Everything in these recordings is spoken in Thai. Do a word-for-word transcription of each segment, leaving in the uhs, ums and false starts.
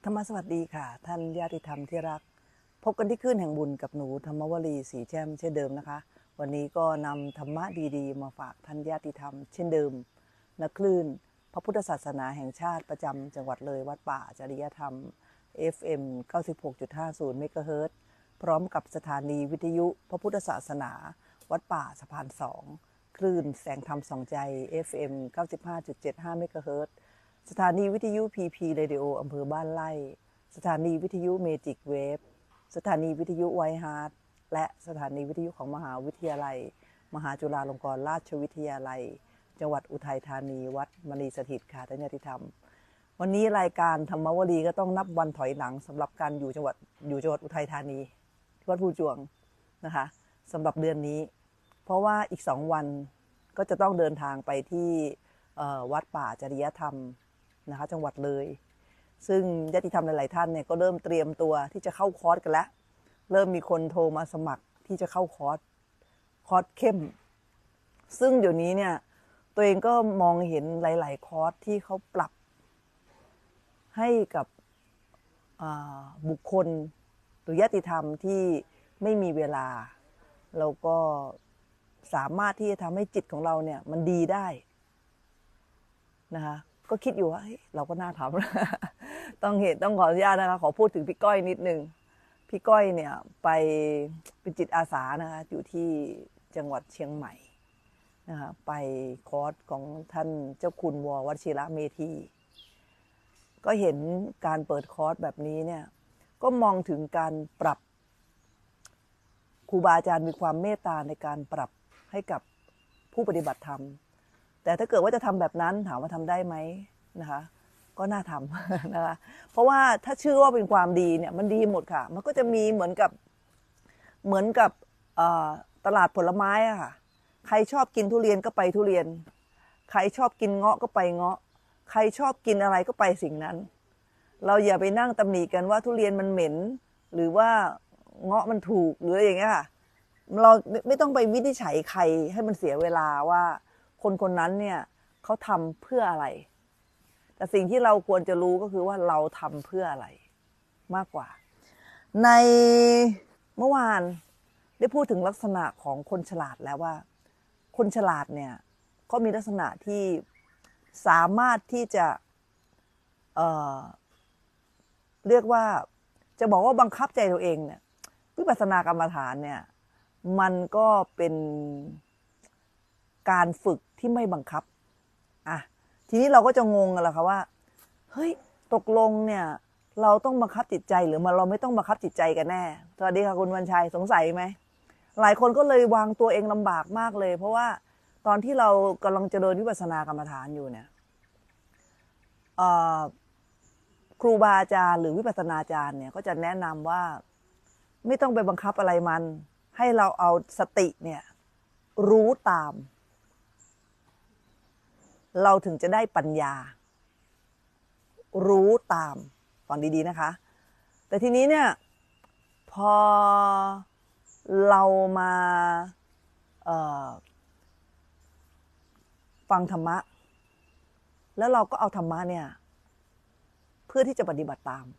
รรมสวัสดีค่ะท่านญาติธรรมที่รักพบกันที่คลื่นแห่งบุญกับหนูธรรมวลีสีแช่มเช่นเดิมนะคะวันนี้ก็นำธรรมะดีๆมาฝากท่านญาติธรรมเช่นเดิมณคลื่นพระพุทธศาสนาแห่งชาติประจำจังหวัดเลยวัดป่าจริยธรรม เอฟ เอ็ม เก้าสิบหกจุดห้าศูนย์ เมกะเฮิรตซ์พร้อมกับสถานีวิทยุพระพุทธศาสนาวัดป่าสะพานสองคลื่นแสงธรรมส่องใจ เอฟ เอ็ม เก้าสิบห้าจุดเจ็ดห้า เมกะเฮิรตซ์สถานีวิทยุ พี พี Radio อำเภอบ้านไร่สถานีวิทยุเมจิกเวฟสถานีวิทยุไวท์ฮาร์ทและสถานีวิทยุของมหาวิทยาลัยมหาจุฬาลงกรณราชวิทยาลัยจังหวัดอุทัยธานีวัดมณีสถิตค่ะท่านญาติธรรมวันนี้รายการธรรมวลีก็ต้องนับวันถอยหลังสำหรับการอยู่จังหวัดอยู่จังหวัดอุทัยธานีวัดภูจวงนะคะสำหรับเดือนนี้เพราะว่าอีกสองวันก็จะต้องเดินทางไปที่วัดป่าจริยธรรมนะคะจังหวัดเลยซึ่งญาติธรรมหลายๆท่านเนี่ยก็เริ่มเตรียมตัวที่จะเข้าคอร์สกันแล้วเริ่มมีคนโทรมาสมัครที่จะเข้าคอร์สคอร์สเข้มซึ่งเดี๋ยวนี้เนี่ยตัวเองก็มองเห็นหลายๆคอร์สที่เขาปรับให้กับบุคคลหรือญาติธรรมที่ไม่มีเวลาแล้วก็สามารถที่จะทำให้จิตของเราเนี่ยมันดีได้นะคะก็คิดอยู่ว่าเราก็น่าทำ ต้องเหตุต้องขออนุญาตนะคะขอพูดถึงพี่ก้อยนิดนึงพี่ก้อยเนี่ยไปเป็นจิตอาสานะคะอยู่ที่จังหวัดเชียงใหม่นะคะไปคอร์สของท่านเจ้าคุณววชิระเมธีก็เห็นการเปิดคอร์สแบบนี้เนี่ยก็มองถึงการปรับครูบาอาจารย์มีความเมตตาในการปรับให้กับผู้ปฏิบัติธรรมแต่ถ้าเกิดว่าจะทำแบบนั้นถามว่าทำได้ไหมนะคะก็น่าทำนะคะเพราะว่าถ้าชื่อว่าเป็นความดีเนี่ยมันดีหมดค่ะมันก็จะมีเหมือนกับเหมือนกับตลาดผลไม้อะค่ะใครชอบกินทุเรียนก็ไปทุเรียนใครชอบกินเงาะก็ไปเงาะใครชอบกินอะไรก็ไปสิ่งนั้นเราอย่าไปนั่งตำหนิกันว่าทุเรียนมันเหม็นหรือว่าเงาะมันถูกหรืออย่างเงี้ยค่ะเราไม่ต้องไปวินิจฉัยใครให้มันเสียเวลาว่าคนคนนั้นเนี่ยเขาทำเพื่ออะไรแต่สิ่งที่เราควรจะรู้ก็คือว่าเราทำเพื่ออะไรมากกว่าในเมื่อวานได้พูดถึงลักษณะของคนฉลาดแล้วว่าคนฉลาดเนี่ยก็มีลักษณะที่สามารถที่จะเอ่อเรียกว่าจะบอกว่าบังคับใจตัวเองเนี่ยวิปัสสนากรรมฐานเนี่ยมันก็เป็นการฝึกที่ไม่บังคับอ่ะทีนี้เราก็จะงงกันแหละค่ะว่าเฮ้ยตกลงเนี่ยเราต้องบังคับจิตใจหรือมันเราไม่ต้องบังคับจิตใจกันแน่สวัสดีค่ะคุณวันชัยสงสัยไหมหลายคนก็เลยวางตัวเองลำบากมากเลยเพราะว่าตอนที่เรากำลังเจริญวิปัสสนากรรมฐานอยู่เนี่ยครูบาอาจารย์หรือวิปัสสนาจารย์เนี่ยก็จะแนะนำว่าไม่ต้องไปบังคับอะไรมันให้เราเอาสติเนี่ยรู้ตามเราถึงจะได้ปัญญารู้ตามฟังดีๆนะคะแต่ทีนี้เนี่ยพอเรามาฟังธรรมะแล้วเราก็เอาธรรมะเนี่ยเพื่อที่จะปฏิบัติตาม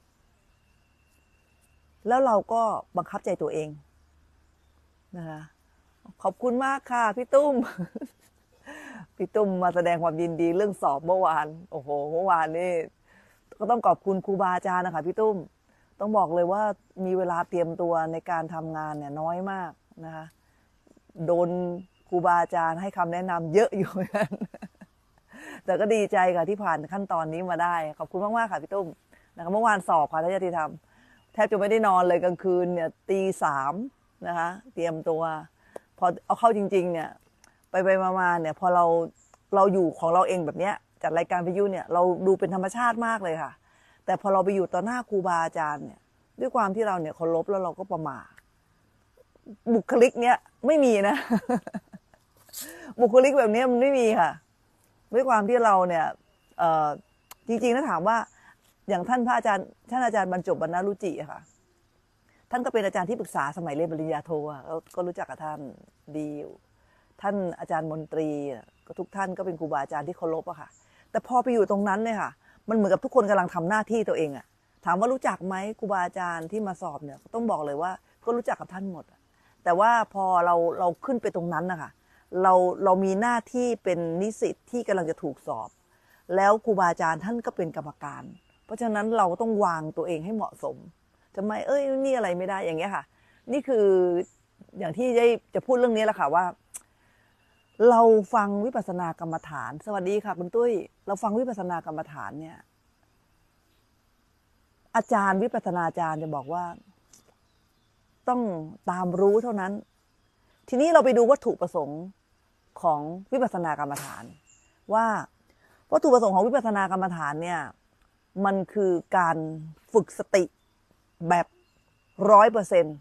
แล้วเราก็บังคับใจตัวเองนะคะขอบคุณมากค่ะพี่ตุ้ม พี่ตุ้มมาแสดงความยินดีเรื่องสอบเมื่อวานโอ้โหเมื่อวานนี่ก็ต้องขอบคุณครูบาอาจารย์นะคะพี่ตุ้มต้องบอกเลยว่ามีเวลาเตรียมตัวในการทำงานเนี่ยน้อยมากนะคะโดนครูบาอาจารย์ให้คำแนะนำเยอะอยู่เหมือนกันแต่ก็ดีใจค่ะที่ผ่านขั้นตอนนี้มาได้ขอบคุณมากๆค่ะพี่ตุ้มนะคะเมื่อวานสอบค่ะท่านญาติธรรมแทบจะไม่ได้นอนเลยกลางคืนเนี่ยตีสามนะคะเตรียมตัวพอเอาเข้าจริงๆเนี่ยไปไปมาๆเนี่ยพอเราเราอยู่ของเราเองแบบเนี้ยจัดรายการวิทยุเนี่ยเราดูเป็นธรรมชาติมากเลยค่ะแต่พอเราไปอยู่ต่อหน้าครูบาอาจารย์เนี่ยด้วยความที่เราเนี่ยเคารพแล้วเราก็ประมาทบุคลิกเนี้ยไม่มีนะ บุคลิกแบบนี้มันไม่มีค่ะด้วยความที่เราเนี่ยจริงๆถ้าถามว่าอย่างท่านพระอาจารย์ท่านอาจารย์บรรจบบรรณรุจิค่ะท่านก็เป็นอาจารย์ที่ปรึกษาสมัยเรียนปริญญาโทก็รู้จักกับท่านดีท่านอาจารย์มนตรีก็ทุกท่านก็เป็นครูบาอาจารย์ที่เคารพอะค่ะแต่พอไปอยู่ตรงนั้นเนี่ยค่ะมันเหมือนกับทุกคนกำลังทำหน้าที่ตัวเองอะถามว่ารู้จักไหมครูบาอาจารย์ที่มาสอบเนี่ยต้องบอกเลยว่าก็รู้จักกับท่านหมดแต่ว่าพอเราเราขึ้นไปตรงนั้นนะคะเราเรามีหน้าที่เป็นนิสิตที่กำลังจะถูกสอบแล้วครูบาอาจารย์ท่านก็เป็นกรรมการเพราะฉะนั้นเราต้องวางตัวเองให้เหมาะสมทำไมเอ้ยนี่อะไรไม่ได้อย่างเงี้ยค่ะนี่คืออย่างที่ได้จะพูดเรื่องนี้แหละค่ะว่าเราฟังวิปัสสนากรรมฐานสวัสดีค่ะคุณตุ้ยเราฟังวิปัสสนากรรมฐานเนี่ยอาจารย์วิปัสสนาจารย์จะบอกว่าต้องตามรู้เท่านั้นทีนี้เราไปดูวัตถุประสงค์ของวิปัสสนากรรมฐานว่าวัตถุประสงค์ของวิปัสสนากรรมฐานเนี่ยมันคือการฝึกสติแบบร้อยเปอร์เซ็นต์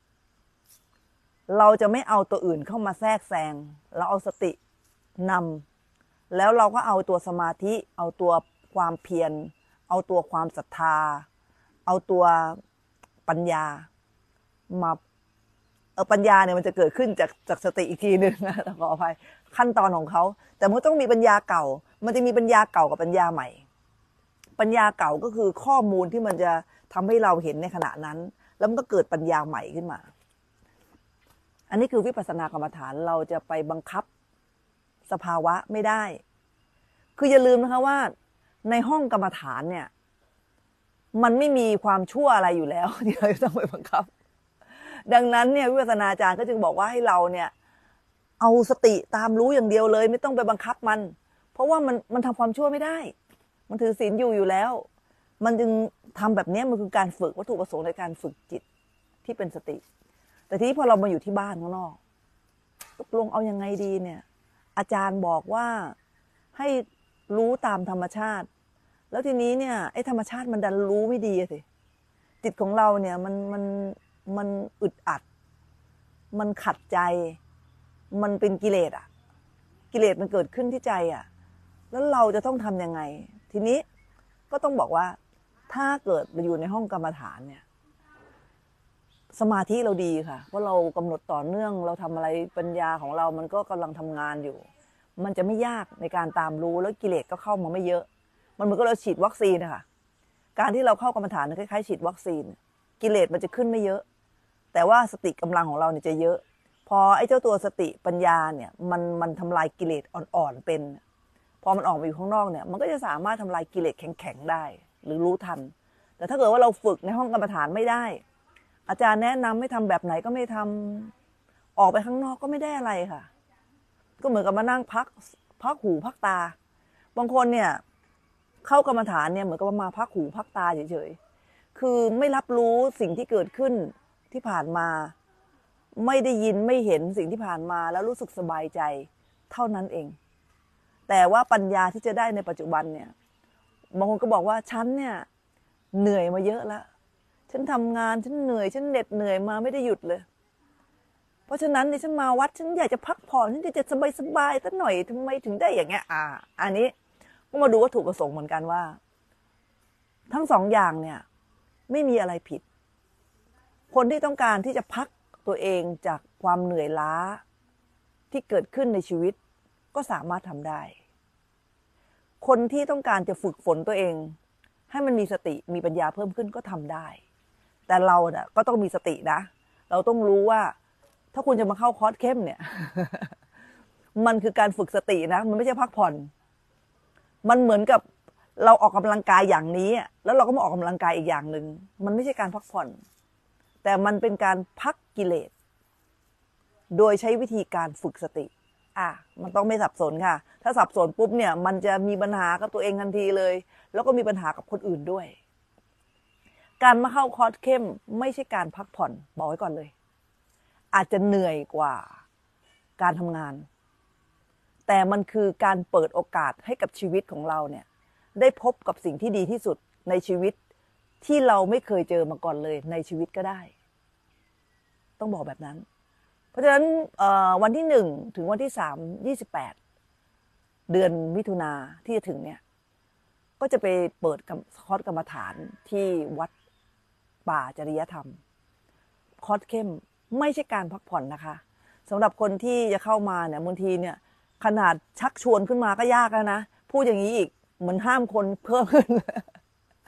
เราจะไม่เอาตัวอื่นเข้ามาแทรกแซงเราเอาสตินำแล้วเราก็เอาตัวสมาธิเอาตัวความเพียรเอาตัวความศรัทธาเอาตัวปัญญามาเออปัญญาเนี่ยมันจะเกิดขึ้นจากจากสติอีกทีหนึ่งนะขออภัยขั้นตอนของเขาแต่มันต้องมีปัญญาเก่ามันจะมีปัญญาเก่ากับปัญญาใหม่ปัญญาเก่าก็คือข้อมูลที่มันจะทำให้เราเห็นในขณะนั้นแล้วมันก็เกิดปัญญาใหม่ขึ้นมาอันนี้คือวิปัสสนากรรมฐานเราจะไปบังคับสภาวะไม่ได้คืออย่าลืมนะคะว่าในห้องกรรมฐานเนี่ยมันไม่มีความชั่วอะไรอยู่แล้วที่เราจะต้องไปบังคับดังนั้นเนี่ยวิปัสสนาจารย์ก็จึงบอกว่าให้เราเนี่ยเอาสติตามรู้อย่างเดียวเลยไม่ต้องไปบังคับมันเพราะว่ามันมันทำความชั่วไม่ได้มันถือศีลอยู่อยู่แล้วมันจึงทำแบบนี้มันคือการฝึกวัตถุประสงค์ในการฝึกจิตที่เป็นสติแต่ทีนี้พอเรามาอยู่ที่บ้านข้างนอกตกลงเอายังไงดีเนี่ยอาจารย์บอกว่าให้รู้ตามธรรมชาติแล้วทีนี้เนี่ยไอ้ธรรมชาติมันดันรู้ไม่ดีสิจิตของเราเนี่ยมันมันมันอึดอัดมันขัดใจมันเป็นกิเลสอ่ะกิเลสมันเกิดขึ้นที่ใจอ่ะแล้วเราจะต้องทำยังไงทีนี้ก็ต้องบอกว่าถ้าเกิดเราอยู่ในห้องกรรมฐานเนี่ยสมาธิเราดีค่ะเพราะเรากำหนดต่อเนื่องเราทำอะไรปัญญาของเรามันก็กำลังทำงานอยู่มันจะไม่ยากในการตามรู้แล้วกิเลสก็เข้ามาไม่เยอะมันเหมือนกับเราฉีดวัคซีนนะคะการที่เราเข้ากรรมฐานคล้ายๆฉีดวัคซีนกิเลสมันจะขึ้นไม่เยอะแต่ว่าสติกำลังของเราเนี่ยจะเยอะพอไอ้เจ้าตัวสติปัญญาเนี่ยมันมันทำลายกิเลสอ่อนๆเป็นพอมันออกมาอยู่ข้างนอกเนี่ยมันก็จะสามารถทำลายกิเลสแข็งๆได้หรือรู้ทันแต่ถ้าเกิดว่าเราฝึกในห้องกรรมฐานไม่ได้อาจารย์แนะนำให้ทำแบบไหนก็ไม่ทำออกไปข้างนอกก็ไม่ได้อะไรค่ะก็เหมือนกับมานั่งพักพักหูพักตาบางคนเนี่ยเข้ากรรมฐานเนี่ยเหมือนกับมาพักหูพักตาเฉยๆคือไม่รับรู้สิ่งที่เกิดขึ้นที่ผ่านมาไม่ได้ยินไม่เห็นสิ่งที่ผ่านมาแล้วรู้สึกสบายใจเท่านั้นเองแต่ว่าปัญญาที่จะได้ในปัจจุบันเนี่ยบางคนก็บอกว่าฉันเนี่ยเหนื่อยมาเยอะแล้วฉันทำงานฉันเหนื่อยฉันเหน็ดเหนื่อยมาไม่ได้หยุดเลยเพราะฉะนั้นเนี่ยฉันมาวัดฉันอยากจะพักผ่อนฉันอยากจะสบายสบายสักหน่อยทำไมถึงได้อย่างเงี้ยอ่าอันนี้ก็มาดูวัตถุประสงค์เหมือนกันว่าทั้งสองอย่างเนี่ยไม่มีอะไรผิดคนที่ต้องการที่จะพักตัวเองจากความเหนื่อยล้าที่เกิดขึ้นในชีวิตก็สามารถทำได้คนที่ต้องการจะฝึกฝนตัวเองให้มันมีสติมีปัญญาเพิ่มขึ้นก็ทำได้แต่เราเนี่ยก็ต้องมีสตินะเราต้องรู้ว่าถ้าคุณจะมาเข้าคอร์สเข้มเนี่ย มันคือการฝึกสตินะมันไม่ใช่พักผ่อนมันเหมือนกับเราออกกำลังกายอย่างนี้แล้วเราก็มาออกกำลังกายอีกอย่างหนึ่งมันไม่ใช่การพักผ่อนแต่มันเป็นการพักกิเลสโดยใช้วิธีการฝึกสติอ่ะมันต้องไม่สับสนค่ะถ้าสับสนปุ๊บเนี่ยมันจะมีปัญหากับตัวเองทันทีเลยแล้วก็มีปัญหากับคนอื่นด้วยการมาเข้าคอร์สเข้มไม่ใช่การพักผ่อนบอกไว้ก่อนเลยอาจจะเหนื่อยกว่าการทำงานแต่มันคือการเปิดโอกาสให้กับชีวิตของเราเนี่ยได้พบกับสิ่งที่ดีที่สุดในชีวิตที่เราไม่เคยเจอมาก่อนเลยในชีวิตก็ได้ต้องบอกแบบนั้นเพราะฉะนั้นวันที่หนึ่งถึงวันที่สามยี่สิบแปดเดือนมิถุนาที่จะถึงเนี่ยก็จะไปเปิดคอร์สกรรมฐานที่วัดป่าจริยธรรมคอร์สเข้มไม่ใช่การพักผ่อนนะคะสำหรับคนที่จะเข้ามาเนี่ยบางทีเนี่ยขนาดชักชวนขึ้นมาก็ยากแล้วนะพูดอย่างนี้อีกเหมือนห้ามคนเพิ่มขึ้น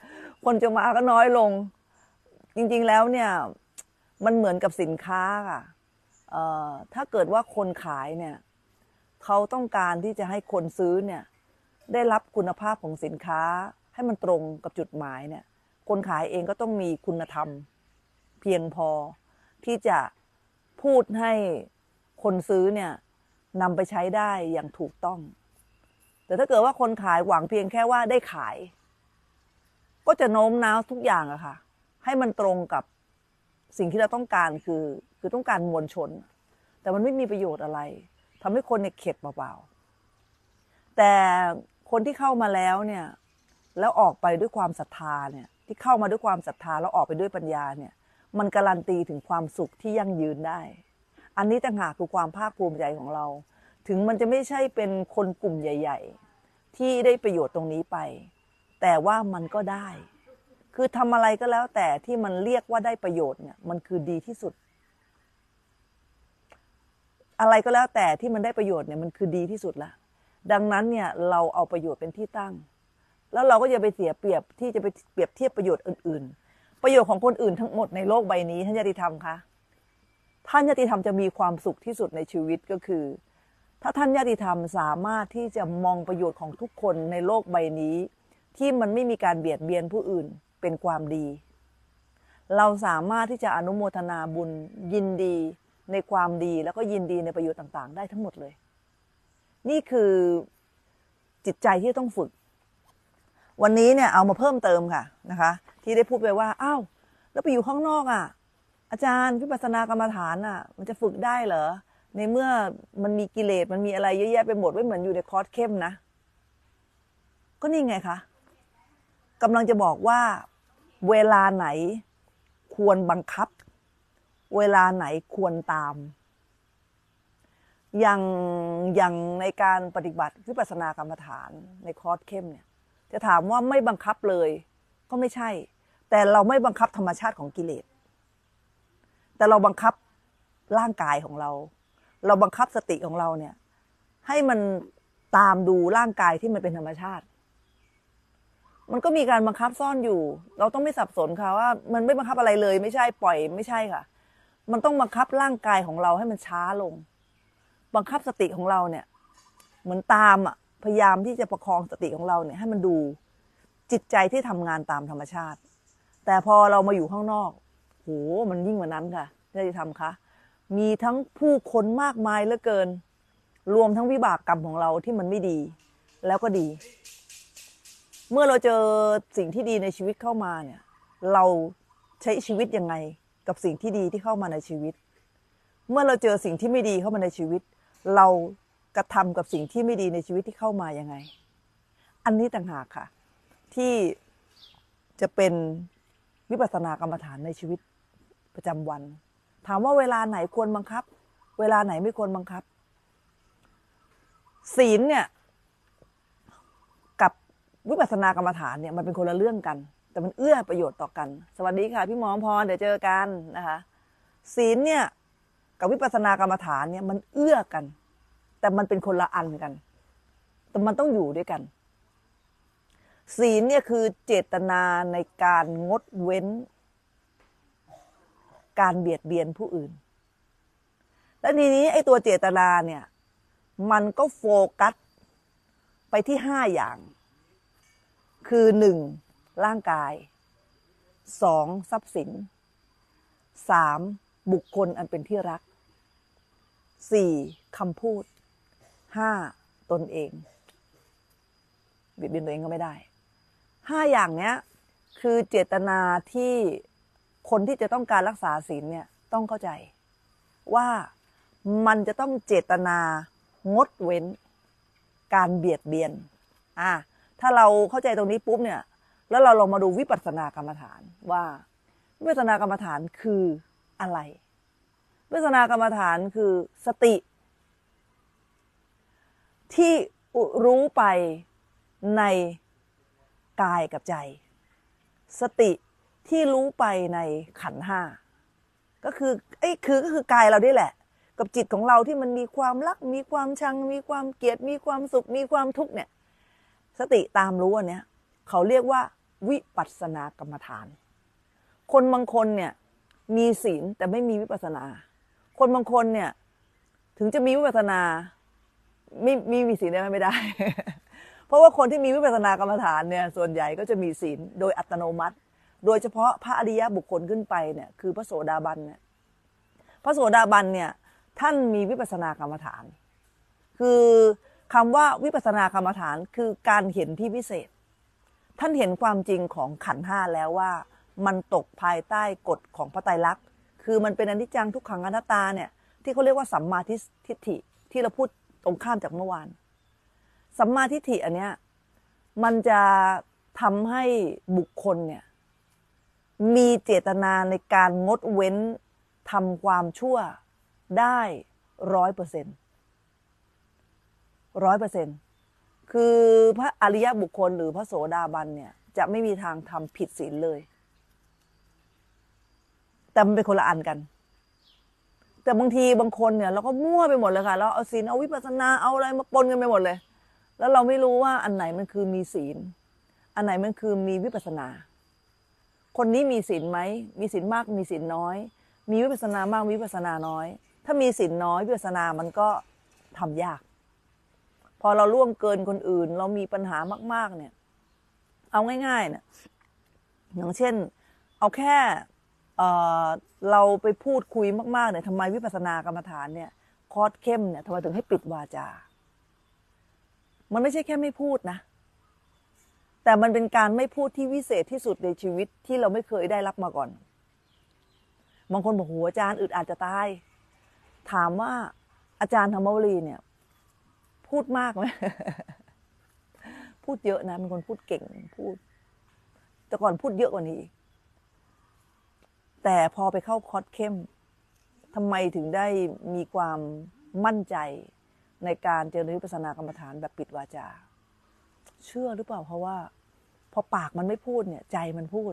คนจะมาก็น้อยลงจริงๆแล้วเนี่ยมันเหมือนกับสินค้าค่ะถ้าเกิดว่าคนขายเนี่ยเขาต้องการที่จะให้คนซื้อเนี่ยได้รับคุณภาพของสินค้าให้มันตรงกับจุดหมายเนี่ยคนขายเองก็ต้องมีคุณธรรมเพียงพอที่จะพูดให้คนซื้อเนี่ยนำไปใช้ได้อย่างถูกต้องแต่ถ้าเกิดว่าคนขายหวังเพียงแค่ว่าได้ขายก็จะโน้มน้าวทุกอย่างอะค่ะให้มันตรงกับสิ่งที่เราต้องการคือคือต้องการมวลชนแต่มันไม่มีประโยชน์อะไรทำให้คนเนี่ยเข็ดเปล่าๆแต่คนที่เข้ามาแล้วเนี่ยแล้วออกไปด้วยความศรัทธาเนี่ยที่เข้ามาด้วยความศรัทธาแล้วออกไปด้วยปัญญาเนี่ยมันการันตีถึงความสุขที่ยั่งยืนได้อันนี้ต่างหากคือความภาคภูมิใจของเราถึงมันจะไม่ใช่เป็นคนกลุ่มใหญ่ๆที่ได้ประโยชน์ตรงนี้ไปแต่ว่ามันก็ได้คือทำอะไรก็แล้วแต่ที่มันเรียกว่าได้ประโยชน์เนี่ยมันคือดีที่สุดอะไรก็แล้วแต่ที่มันได้ประโยชน์เนี่ยมันคือดีที่สุดละดังนั้นเนี่ยเราเอาประโยชน์เป็นที่ตั้งแล้วเราก็อย่าไปเสียเปรียบที่จะไปเปรียบเทียบประโยชน์อื่นๆประโยชน์ของคนอื่นทั้งหมดในโลกใบนี้ท่านญาติธรรมคะท่านญาติธรรมจะมีความสุขที่สุดในชีวิตก็คือถ้าท่านญาติธรรมสามารถที่จะมองประโยชน์ของทุกคนในโลกใบนี้ที่มันไม่มีการเบียดเบียนผู้อื่นเป็นความดีเราสามารถที่จะอนุโมทนาบุญยินดีในความดีแล้วก็ยินดีในประโยชน์ต่างๆได้ทั้งหมดเลยนี่คือจิตใจที่ต้องฝึกวันนี้เนี่ยเอามาเพิ่มเติมค่ะนะคะที่ได้พูดไปว่าอ้าวแล้วไปอยู่ข้างนอกอ่ะอาจารย์วิปัสสนากรรมฐานอ่ะมันจะฝึกได้เหรอในเมื่อมันมีกิเลสมันมีอะไรเยอะแยะไปหมดไม่เหมือนอยู่ในคอร์สเข้มนะก็นี่ไงคะกำลังจะบอกว่าเวลาไหนควรบังคับเวลาไหนควรตามอย่างอย่างในการปฏิบัติวิปัสสนากรรมฐานในคอร์สเข้มเนี่ยจะถามว่าไม่บังคับเลยก็ไม่ใช่แต่เราไม่บังคับธรรมชาติของกิเลสแต่เราบังคับร่างกายของเราเราบังคับสติของเราเนี่ยให้มันตามดูร่างกายที่มันเป็นธรรมชาติมันก็มีการบังคับซ่อนอยู่เราต้องไม่สับสนค่ะว่ามันไม่บังคับอะไรเลยไม่ใช่ปล่อยไม่ใช่ค่ะมันต้องบังคับร่างกายของเราให้มันช้าลงบังคับสติของเราเนี่ยเหมือนตามอ่ะพยายามที่จะประคองสติของเราเนี่ยให้มันดูจิตใจที่ทำงานตามธรรมชาติแต่พอเรามาอยู่ข้างนอกโหมันยิ่งกว่านั้นค่ะที่จะทำคะมีทั้งผู้คนมากมายเหลือเกินรวมทั้งวิบากกรรมของเราที่มันไม่ดีแล้วก็ดีเมื่อเราเจอสิ่งที่ดีในชีวิตเข้ามาเนี่ยเราใช้ชีวิตยังไงกับสิ่งที่ดีที่เข้ามาในชีวิตเมื่อเราเจอสิ่งที่ไม่ดีเข้ามาในชีวิตเรากระทำกับสิ่งที่ไม่ดีในชีวิตที่เข้ามายังไงอันนี้ต่างหากค่ะที่จะเป็นวิปัสสนากรรมฐานในชีวิตประจำวันถามว่าเวลาไหนควรบังคับเวลาไหนไม่ควรบังคับศีลเนี่ยกับวิปัสสนากรรมฐานเนี่ยมันเป็นคนละเรื่องกันแต่มันเอื้อประโยชน์ต่อกันสวัสดีค่ะพี่หมอพรเดี๋ยวเจอกันนะคะศีลเนี่ยกับวิปัสสนากรรมฐานเนี่ยมันเอื้อกันแต่มันเป็นคนละอันกันแต่มันต้องอยู่ด้วยกันศีลเนี่ยคือเจตนาในการงดเว้นการเบียดเบียนผู้อื่นและทีนี้ไอ้ตัวเจตนาเนี่ยมันก็โฟกัสไปที่ห้าอย่างคือหนึ่งร่างกายสองทรัพย์สินสามบุคคลอันเป็นที่รักสี่คำพูดห้าตนเองเบียดเบียนตัวเองก็ไม่ได้ห้าอย่างเนี้ยคือเจตนาที่คนที่จะต้องการรักษาศีลเนี่ยต้องเข้าใจว่ามันจะต้องเจตนางดเว้นการเบียดเบียนอ่ะถ้าเราเข้าใจตรงนี้ปุ๊บเนี่ยแล้วเราลองมาดูวิปัสสนากรรมฐานว่าวิปัสสนากรรมฐานคืออะไรวิปัสสนากรรมฐานคือสติที่รู้ไปในกายกับใจสติที่รู้ไปในขันธ์ห้าก็คือไอ้คือก็คือกายเราได้แหละกับจิตของเราที่มันมีความรักมีความชังมีความเกลียดมีความสุขมีความทุกข์เนี่ยสติตามรู้อันเนี้ยเขาเรียกว่าวิปัสสนากรรมฐานคนบางคนเนี่ยมีศีลแต่ไม่มีวิปัสสนาคนบางคนเนี่ยถึงจะมีวิปัสสนาไม่มีมีศีลได้ไหมไม่ได้ เพราะว่าคนที่มีวิปัสสนากรรมฐานเนี่ยส่วนใหญ่ก็จะมีศีลโดยอัตโนมัติ โดยเฉพาะพระอริยบุคคลขึ้นไปเนี่ยคือพระโสดาบันเนี่ยพระโสดาบันเนี่ยท่านมีวิปัสสนากรรมฐานคือคำว่าวิปัสสนากรรมฐานคือการเห็นที่พิเศษท่านเห็นความจริงของขันธ์ห้าแล้วว่ามันตกภายใต้กฎของพระไตรลักษณ์คือมันเป็นอนิจจังทุกขังอนัตตาเนี่ยที่เขาเรียกว่าสัมมาทิฏฐิที่เราพูดตรงข้ามจากเมื่อวานสัมมาทิฏฐิอันเนี้ยมันจะทำให้บุคคลเนี่ยมีเจตนาในการงดเว้นทำความชั่วได้ร้อยเปอร์เซ็นต์ร้อยเปอร์เซ็นต์คือพระอริยบุคคลหรือพระโสดาบันเนี่ยจะไม่มีทางทำผิดศีลเลยแต่มันเป็นคนละอันกันแต่บางทีบางคนเนี่ยเราก็มั่วไปหมดเลยค่ะเราเอาศีลเอาวิปัสสนาเอาอะไรมาปนกันไปหมดเลยแล้วเราไม่รู้ว่าอันไหนมันคือมีศีลอันไหนมันคือมีวิปัสสนาคนนี้มีศีลไหมมีศีลมากมีศีลน้อยมีวิปัสสนามากวิปัสสนาน้อยถ้ามีศีลน้อยวิปัสสนามันก็ทำยากพอเราล่วงเกินคนอื่นเรามีปัญหามากๆเนี่ยเอาง่ายๆเนี่ยอย่างเช่นเอาแค่เอ่อเราไปพูดคุยมากๆเนี่ยทำไมวิปัสสนากรรมฐานเนี่ยคอร์สเข้มเนี่ยทำไมถึงให้ปิดวาจามันไม่ใช่แค่ไม่พูดนะแต่มันเป็นการไม่พูดที่วิเศษที่สุดในชีวิตที่เราไม่เคยได้รับมาก่อนบางคนบอกโหอาจารย์อึดอัดจะตายถามว่าอาจารย์ธรรมวลีเนี่ยพูดมากไหม พูดเยอะนะเป็นคนพูดเก่งพูดแต่ก่อนพูดเยอะกว่านี้แต่พอไปเข้าคอร์สเข้มทำไมถึงได้มีความมั่นใจในการเจริญวิปัสสนากรรมฐานแบบปิดวาจาเชื่อหรือเปล่าเพราะว่าพอปากมันไม่พูดเนี่ยใจมันพูด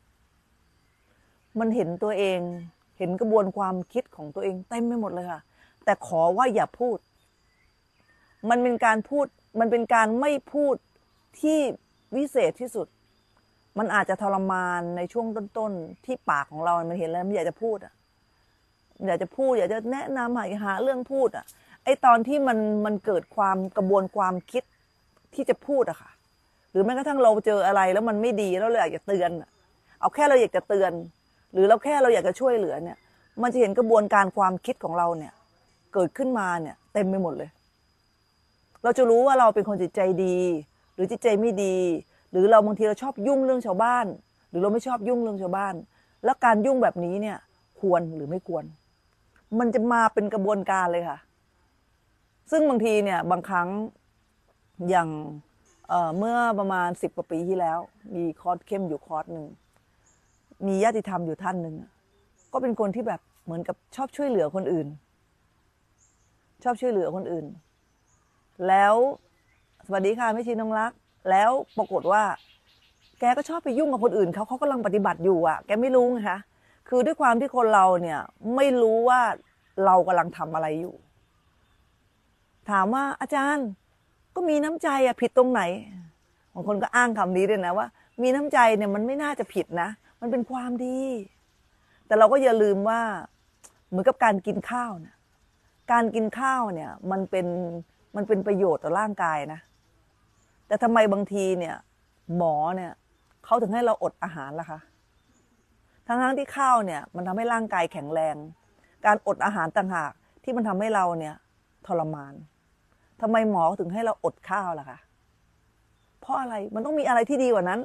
มันเห็นตัวเองเห็นกระบวนความคิดของตัวเองเต็มไปหมดเลยค่ะแต่ขอว่าอย่าพูดมันเป็นการพูดมันเป็นการไม่พูดที่วิเศษที่สุดมันอาจจะทรมานในช่วงต้นๆที่ปากของเรามันเห็นแล้วมันอยากจะพูดอ่ะอยากจะพูดอยากจะแนะนำหาหาเรื่องพูดอ่ะไอตอนที่มันมันเกิดความกระบวนความคิดที่จะพูดอะค่ะหรือแม้กระทั่งเราเจออะไรแล้วมันไม่ดีแล้วเราอยากจะเตือนเอาแค่เราอยากจะเตือนหรือเราแค่เราอยากจะช่วยเหลือเนี่ยมันจะเห็นกระบวนการความคิดของเราเนี่ยเกิดขึ้นมาเนี่ยเต็มไปหมดเลยเราจะรู้ว่าเราเป็นคนจิตใจดีหรือจิตใจไม่ดีหรือเราบางทีเราชอบยุ่งเรื่องชาวบ้านหรือเราไม่ชอบยุ่งเรื่องชาวบ้านแล้วการยุ่งแบบนี้เนี่ยควรหรือไม่ควรมันจะมาเป็นกระบวนการเลยค่ะซึ่งบางทีเนี่ยบางครั้งอย่างเอ่อเมื่อประมาณสิบกว่าปีที่แล้วมีคอร์สเข้มอยู่คอร์สหนึ่งมีญาติธรรมอยู่ท่านหนึ่งก็เป็นคนที่แบบเหมือนกับชอบช่วยเหลือคนอื่นชอบช่วยเหลือคนอื่นแล้วสวัสดีค่ะแม่ชีนงรักแล้วปรากฏว่าแกก็ชอบไปยุ่งกับคนอื่นเขาเขากำลังปฏิบัติอยู่อ่ะแกไม่รู้ไงคะคือด้วยความที่คนเราเนี่ยไม่รู้ว่าเรากำลังทำอะไรอยู่ถามว่าอาจารย์ก็มีน้ำใจอะผิดตรงไหนบางคนก็อ้างคำนี้ด้วยนะว่ามีน้ำใจเนี่ยมันไม่น่าจะผิดนะมันเป็นความดีแต่เราก็อย่าลืมว่าเหมือนกับการกินข้าวนะการกินข้าวเนี่ยมันเป็นมันเป็นประโยชน์ต่อร่างกายนะแต่ทำไมบางทีเนี่ยหมอเนี่ยเขาถึงให้เราอดอาหารล่ะคะทั้งๆที่ข้าวเนี่ยมันทำให้ร่างกายแข็งแรงการอดอาหารต่างหากที่มันทำให้เราเนี่ยทรมานทำไมหมอถึงให้เราอดข้าวล่ะคะเพราะอะไรมันต้องมีอะไรที่ดีกว่านั้น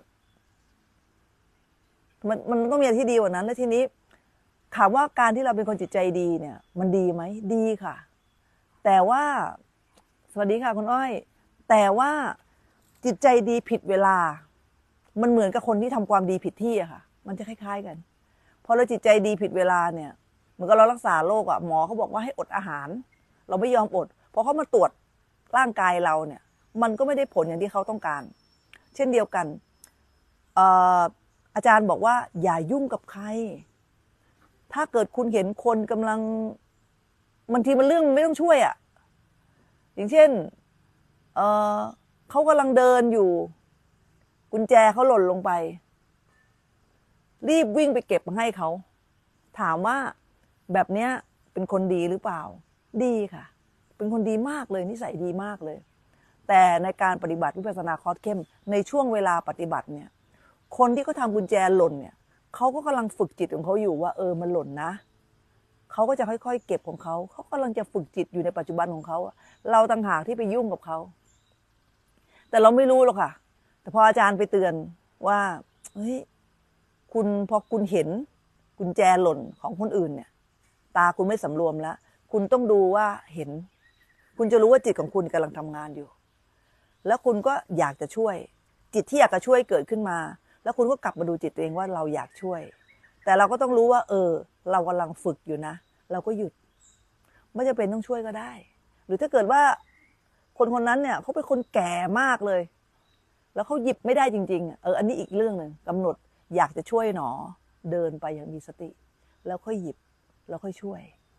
มันมันต้องมีอะไรที่ดีกว่านั้นแล้วทีนี้ถามว่าการที่เราเป็นคนจิตใจดีเนี่ยมันดีไหมดีค่ะแต่ว่าสวัสดีค่ะคุณอ้อยแต่ว่าจิตใจดีผิดเวลามันเหมือนกับคนที่ทำความดีผิดที่อะค่ะมันจะคล้ายๆกันพอเราจิตใจดีผิดเวลาเนี่ยเหมือนกับเรารักษาโรคอะหมอเขาบอกว่าให้อดอาหารเราไม่ยอมอดพอเขามาตรวจร่างกายเราเนี่ยมันก็ไม่ได้ผลอย่างที่เขาต้องการเช่นเดียวกันเอ่ออาจารย์บอกว่าอย่ายุ่งกับใครถ้าเกิดคุณเห็นคนกำลังบางทีมันเรื่องไม่ต้องช่วยอะอย่างเช่นเอ่อเขากำลังเดินอยู่กุญแจเขาหล่นลงไปรีบวิ่งไปเก็บมาให้เขาถามว่าแบบเนี้ยเป็นคนดีหรือเปล่าดีค่ะเป็นคนดีมากเลยนิสัยดีมากเลยแต่ในการปฏิบัติวิปัสสนาคอร์สเข้มในช่วงเวลาปฏิบัติเนี่ยคนที่เขาทำกุญแจหล่นเนี่ยเขาก็กำลังฝึกจิตของเขาอยู่ว่าเออมันหล่นนะเขาก็จะค่อยๆเก็บของเขาเขากำลังจะฝึกจิตอยู่ในปัจจุบันของเขาเราต่างหากที่ไปยุ่งกับเขาแต่เราไม่รู้หรอกค่ะแต่พออาจารย์ไปเตือนว่าเฮ้ยคุณพอคุณเห็นกุญแจหล่นของคนอื่นเนี่ยตาคุณไม่สำรวมแล้วคุณต้องดูว่าเห็นคุณจะรู้ว่าจิตของคุณกำลังทำงานอยู่แล้วคุณก็อยากจะช่วยจิตที่อยากจะช่วยเกิดขึ้นมาแล้วคุณก็กลับมาดูจิตตัวเองว่าเราอยากช่วยแต่เราก็ต้องรู้ว่าเออเรากำลังฝึกอยู่นะเราก็หยุดไม่จำเป็นต้องช่วยก็ได้หรือถ้าเกิดว่าคนคนนั้นเนี่ยเขาเป็นคนแก่มากเลยแล้วเขาหยิบไม่ได้จริงๆเอออันนี้อีกเรื่องหนึ่งกำหนดอยากจะช่วยหนอเดินไปอย่างมีสติแล้วค่อยหยิบแล้วค่อยช่วย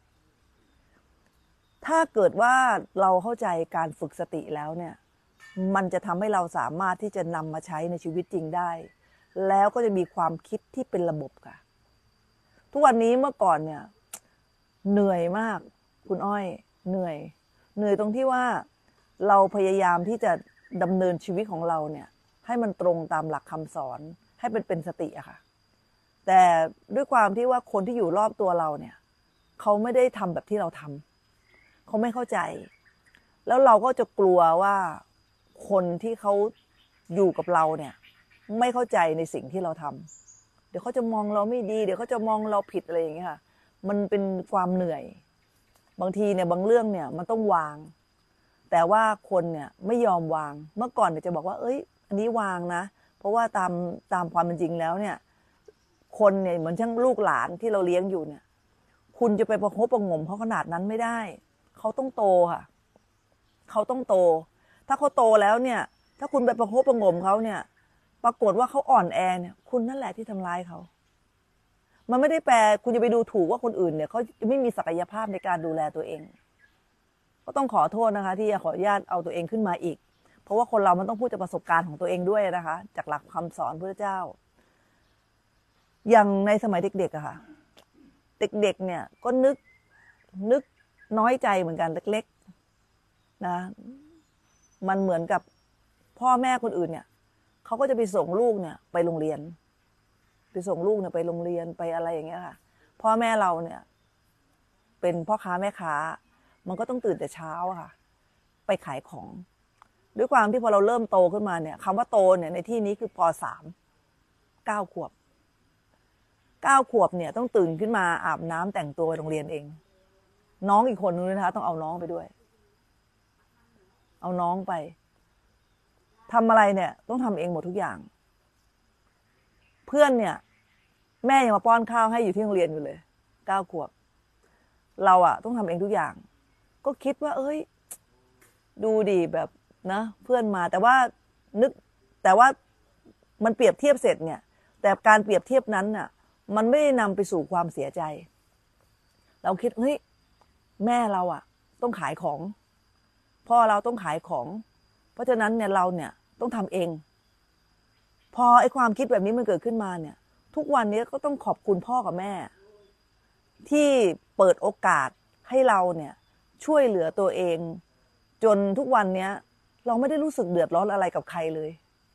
ถ้าเกิดว่าเราเข้าใจการฝึกสติแล้วเนี่ยมันจะทำให้เราสามารถที่จะนำมาใช้ในชีวิตจริงได้แล้วก็จะมีความคิดที่เป็นระบบค่ะทุกวันนี้เมื่อก่อนเนี่ยเหนื่อยมากคุณอ้อยเหนื่อยเหนื่อยตรงที่ว่าเราพยายามที่จะดำเนินชีวิตของเราเนี่ยให้มันตรงตามหลักคำสอนให้เป็นเป็นสติอะค่ะแต่ด้วยความที่ว่าคนที่อยู่รอบตัวเราเนี่ยเขาไม่ได้ทำแบบที่เราทำเขาไม่เข้าใจแล้วเราก็จะกลัวว่าคนที่เขาอยู่กับเราเนี่ยไม่เข้าใจในสิ่งที่เราทำเดี๋ยวเขาจะมองเราไม่ดีเดี๋ยวเขาจะมองเราผิดอะไรอย่างเงี้ยค่ะมันเป็นความเหนื่อยบางทีเนี่ยบางเรื่องเนี่ยมันต้องวางแต่ว่าคนเนี่ยไม่ยอมวางเมื่อก่อนเนี่ยจะบอกว่าเอ้ยอันนี้วางนะเพราะว่าตามตามความเป็นจริงแล้วเนี่ยคนเนี่ยเหมือนช่างลูกหลานที่เราเลี้ยงอยู่เนี่ยคุณจะไปประคบประงมเขาขนาดนั้นไม่ได้เขาต้องโตค่ะเขาต้องโตถ้าเขาโตแล้วเนี่ยถ้าคุณไปประคบประงมเขาเนี่ยปรากฏว่าเขาอ่อนแอเนี่ยคุณนั่นแหละที่ทำร้ายเขามันไม่ได้แปลคุณจะไปดูถูกว่าคนอื่นเนี่ยเขาไม่มีศักยภาพในการดูแลตัวเองก็ต้องขอโทษนะคะที่ขออนุญาตเอาตัวเองขึ้นมาอีกเพราะว่าคนเรามันต้องพูดจากประสบการณ์ของตัวเองด้วยนะคะจากหลักคำสอนพระเจ้าอย่างในสมัยเด็กๆอะค่ะเด็กๆเนี่ยก็นึกนึกน้อยใจเหมือนกันเล็กๆนะมันเหมือนกับพ่อแม่คนอื่นเนี่ยเขาก็จะไปส่งลูกเนี่ยไปโรงเรียนไปส่งลูกเนี่ยไปโรงเรียนไปอะไรอย่างเงี้ยค่ะพ่อแม่เราเนี่ยเป็นพ่อค้าแม่ค้ามันก็ต้องตื่นแต่เช้าค่ะไปขายของด้วยความที่พอเราเริ่มโตขึ้นมาเนี่ยคำว่าโตเนี่ยในที่นี้คือป.สาม เก้าขวบเก้าขวบเนี่ยต้องตื่นขึ้นมาอาบน้ำแต่งตัวไปโรงเรียนเองน้องอีกคนนึงนะคะต้องเอาน้องไปด้วยเอาน้องไปทำอะไรเนี่ยต้องทำเองหมดทุกอย่างเพื่อนเนี่ยแม่ยังมาป้อนข้าวให้อยู่ที่โรงเรียนอยู่เลยเก้าขวบเราอะต้องทำเองทุกอย่างก็คิดว่าเอ้ยดูดีแบบนะเพื่อนมาแต่ว่านึกแต่ว่ามันเปรียบเทียบเสร็จเนี่ยแต่การเปรียบเทียบนั้นน่ะมันไม่ได้นำไปสู่ความเสียใจเราคิดเฮ้ยแม่เราอะต้องขายของพ่อเราต้องขายของเพราะฉะนั้นเนี่ยเราเนี่ยต้องทำเองพอไอ้ความคิดแบบนี้มันเกิดขึ้นมาเนี่ยทุกวันนี้ก็ต้องขอบคุณพ่อกับแม่ที่เปิดโอกาสให้เราเนี่ยช่วยเหลือตัวเองจนทุกวันนี้เราไม่ได้รู้สึกเดือดร้อนอะไรกับใครเลย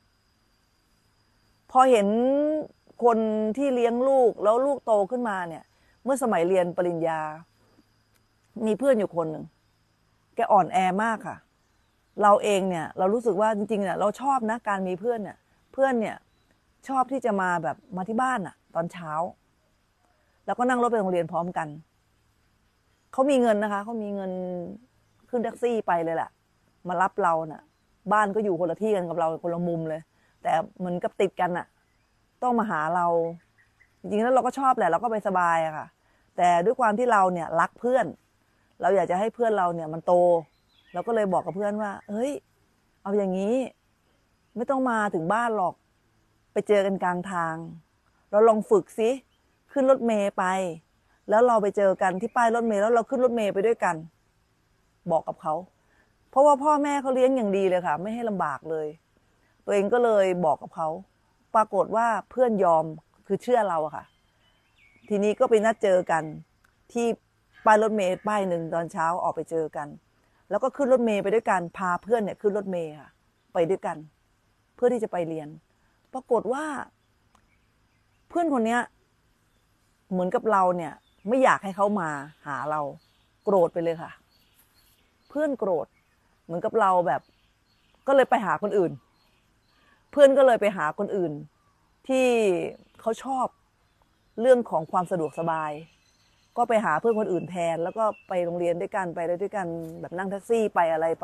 พอเห็นคนที่เลี้ยงลูกแล้วลูกโตขึ้นมาเนี่ยเมื่อสมัยเรียนปริญญามีเพื่อนอยู่คนหนึ่งแกอ่อนแอมากค่ะเราเองเนี่ยเรารู้สึกว่าจริงๆเนี่ยเราชอบนะการมีเพื่อนเนี่ยเพื่อนเนี่ยชอบที่จะมาแบบมาที่บ้านอะตอนเช้าแล้วก็นั่งรถไปโรงเรียนพร้อมกันเขามีเงินนะคะเขามีเงินขึ้นแท็กซี่ไปเลยแหละมารับเราน่ะบ้านก็อยู่คนละที่กันกับเราคนละมุมเลยแต่เหมือนกับติดกันอะต้องมาหาเราจริงๆแล้วเราก็ชอบแหละเราก็ไปสบายอะค่ะแต่ด้วยความที่เราเนี่ยรักเพื่อนเราอยากจะให้เพื่อนเราเนี่ยมันโตเราก็เลยบอกกับเพื่อนว่าเฮ้ยเอาอย่างนี้ไม่ต้องมาถึงบ้านหรอกไปเจอกันกลางทางเราลองฝึกซิขึ้นรถเมล์ไปแล้วเราไปเจอกันที่ป้ายรถเมล์แล้วเราขึ้นรถเมล์ไปด้วยกันบอกกับเขาเพราะว่าพ่อแม่เขาเลี้ยงอย่างดีเลยค่ะไม่ให้ลำบากเลยตัวเองก็เลยบอกกับเขาปรากฏว่าเพื่อนยอมคือเชื่อเราอะค่ะทีนี้ก็ไปนัดเจอกันที่ป้ายรถเมล์ป้ายหนึ่งตอนเช้าออกไปเจอกันแล้วก็ขึ้นรถเมล์ไปด้วยกันพาเพื่อนเนี่ยขึ้นรถเมล์ค่ะไปด้วยกันเพื่อที่จะไปเรียนปรากฏว่าเพื่อนคนนี้เหมือนกับเราเนี่ยไม่อยากให้เขามาหาเราโกรธไปเลยค่ะเพื่อนโกรธเหมือนกับเราแบบก็เลยไปหาคนอื่นเพื่อนก็เลยไปหาคนอื่นที่เขาชอบเรื่องของความสะดวกสบายก็ไปหาเพื่อนคนอื่นแทนแล้วก็ไปโรงเรียนด้วยกันไปด้วยกันแบบนั่งแท็กซี่ไปอะไรไป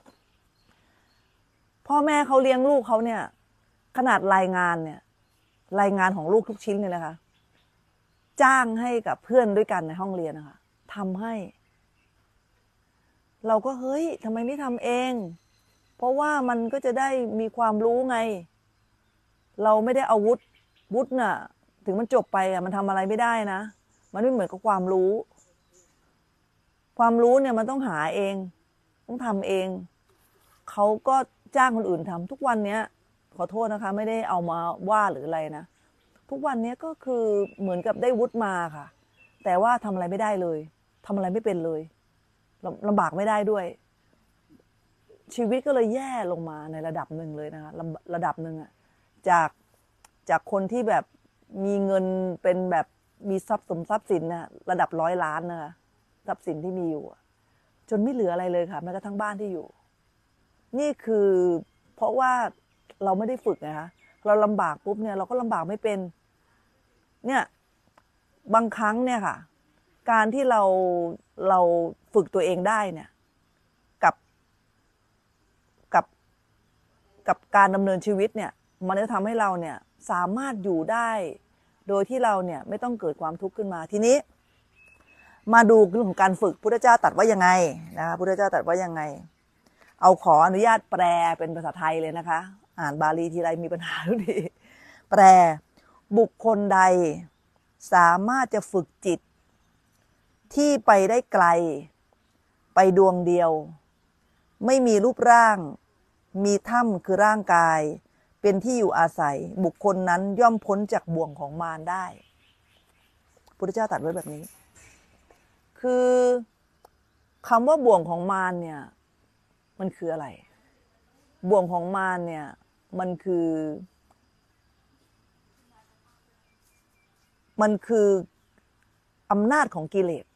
พ่อแม่เขาเลี้ยงลูกเขาเนี่ยขนาดรายงานเนี่ยรายงานของลูกทุกชิ้นเลยนะคะจ้างให้กับเพื่อนด้วยกันในห้องเรียนนะคะทำให้เราก็เฮ้ยทำไมไม่ทำเองเพราะว่ามันก็จะได้มีความรู้ไงเราไม่ได้เอาวุธวุธน่ะถึงมันจบไปอ่ะมันทำอะไรไม่ได้นะมันไม่เหมือนกับความรู้ความรู้เนี่ยมันต้องหาเองต้องทำเองเขาก็จ้างคนอื่นทำทุกวันเนี้ยขอโทษนะคะไม่ได้เอามาว่าหรืออะไรนะทุกวันนี้ก็คือเหมือนกับได้วุฒิมาค่ะแต่ว่าทำอะไรไม่ได้เลยทำอะไรไม่เป็นเลยลำบากไม่ได้ด้วยชีวิตก็เลยแย่ลงมาในระดับหนึ่งเลยนะคะระดับหนึ่งอะจากจากคนที่แบบมีเงินเป็นแบบมีทรัพย์สมทรัพย์สินนะระดับร้อยล้านนะคะทรัพย์สินที่มีอยู่จนไม่เหลืออะไรเลยค่ะแม้กระทั่งบ้านที่อยู่นี่คือเพราะว่าเราไม่ได้ฝึกนะคะเราลำบากปุ๊บเนี่ยเราก็ลำบากไม่เป็นเนี่ยบางครั้งเนี่ยค่ะการที่เราเราฝึกตัวเองได้เนี่ยกับกับกับการดำเนินชีวิตเนี่ยมันจะทำให้เราเนี่ยสามารถอยู่ได้โดยที่เราเนี่ยไม่ต้องเกิดความทุกข์ขึ้นมาทีนี้มาดูเรื่องของการฝึกพุทธเจ้าตรัสว่ายังไงนะคะพุทธเจ้าตรัสว่ายังไงเอาขออนุญาตแปลเป็นภาษาไทยเลยนะคะอ่านบาลีทีไรมีปัญหาทุกทีแปลบุคคลใดสามารถจะฝึกจิตที่ไปได้ไกลไปดวงเดียวไม่มีรูปร่างมีถ้ำคือร่างกายเป็นที่อยู่อาศัยบุคคลนั้นย่อมพ้นจากบ่วงของมารได้พุทธเจ้าตรัสไว้แบบนี้คือคำว่าบ่วงของมารเนี่ยมันคืออะไรบ่วงของมารเนี่ยมันคือมันคืออำนาจของกิเลส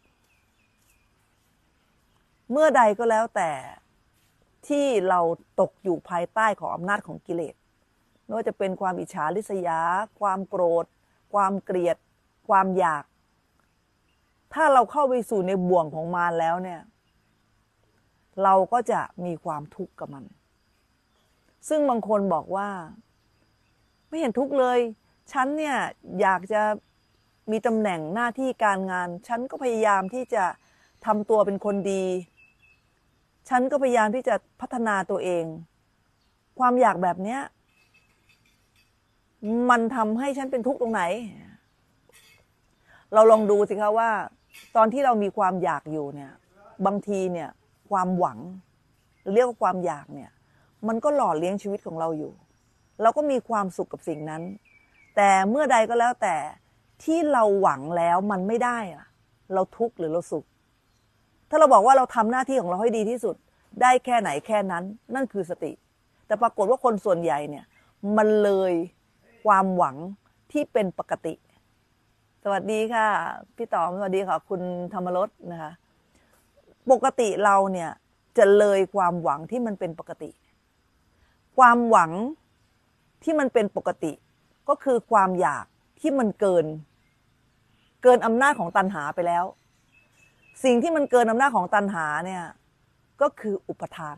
เมื่อใดก็แล้วแต่ที่เราตกอยู่ภายใต้ของอำนาจของกิเลสไม่ว่าจะเป็นความอิจฉาริษยาความโกรธความเกลียดความอยากถ้าเราเข้าไปสู่ในบ่วงของมารแล้วเนี่ยเราก็จะมีความทุกข์กับมันซึ่งบางคนบอกว่าไม่เห็นทุกข์เลยฉันเนี่ยอยากจะมีตำแหน่งหน้าที่การงานฉันก็พยายามที่จะทำตัวเป็นคนดีฉันก็พยายามที่จะพัฒนาตัวเองความอยากแบบเนี้ยมันทำให้ฉันเป็นทุกข์ตรงไหนเราลองดูสิคะว่าตอนที่เรามีความอยากอยู่เนี่ยบางทีเนี่ยความหวังเรียกว่าความอยากเนี่ยมันก็หล่อเลี้ยงชีวิตของเราอยู่เราก็มีความสุขกับสิ่งนั้นแต่เมื่อใดก็แล้วแต่ที่เราหวังแล้วมันไม่ได้อะเราทุกข์หรือเราสุขถ้าเราบอกว่าเราทำหน้าที่ของเราให้ดีที่สุดได้แค่ไหนแค่นั้นนั่นคือสติแต่ปรากฏว่าคนส่วนใหญ่เนี่ยมันเลยความหวังที่เป็นปกติสวัสดีค่ะพี่ต๋อมสวัสดีค่ะคุณธรรมรสนะคะปกติเราเนี่ยจะเลยความหวังที่มันเป็นปกติความหวังที่มันเป็นปกติก็คือความอยากที่มันเกินเกินอำนาจของตัณหาไปแล้วสิ่งที่มันเกินอำนาจของตัณหาเนี่ยก็คืออุปทาน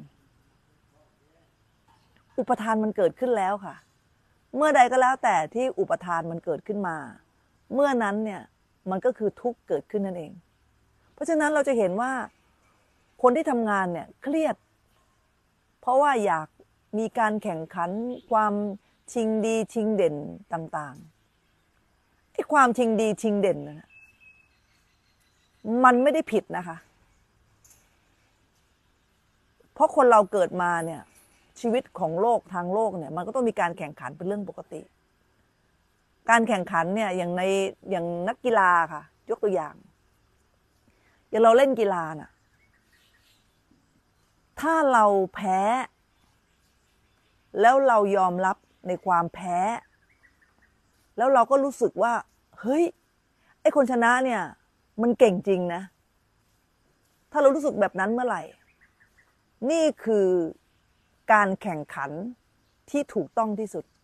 อุปทานมันเกิดขึ้นแล้วค่ะเมื่อใดก็แล้วแต่ที่อุปทานมันเกิดขึ้นมาเมื่อนั้นเนี่ยมันก็คือทุกข์เกิดขึ้นนั่นเองเพราะฉะนั้นเราจะเห็นว่าคนที่ทำงานเนี่ยเครียดเพราะว่าอยากมีการแข่งขันความชิงดีชิงเด่นต่างๆที่ความชิงดีชิงเด่นนะมันไม่ได้ผิดนะคะเพราะคนเราเกิดมาเนี่ยชีวิตของโลกทางโลกเนี่ยมันก็ต้องมีการแข่งขันเป็นเรื่องปกติการแข่งขันเนี่ยอย่างในอย่างนักกีฬาค่ะยกตัวอย่างอย่างเราเล่นกีฬาน่ะถ้าเราแพ้แล้วเรายอมรับในความแพ้แล้วเราก็รู้สึกว่าเฮ้ยไอ้คนชนะเนี่ยมันเก่งจริงนะถ้าเรารู้สึกแบบนั้นเมื่อไหร่นี่คือการแข่งขันที่ถูกต้องที่สุด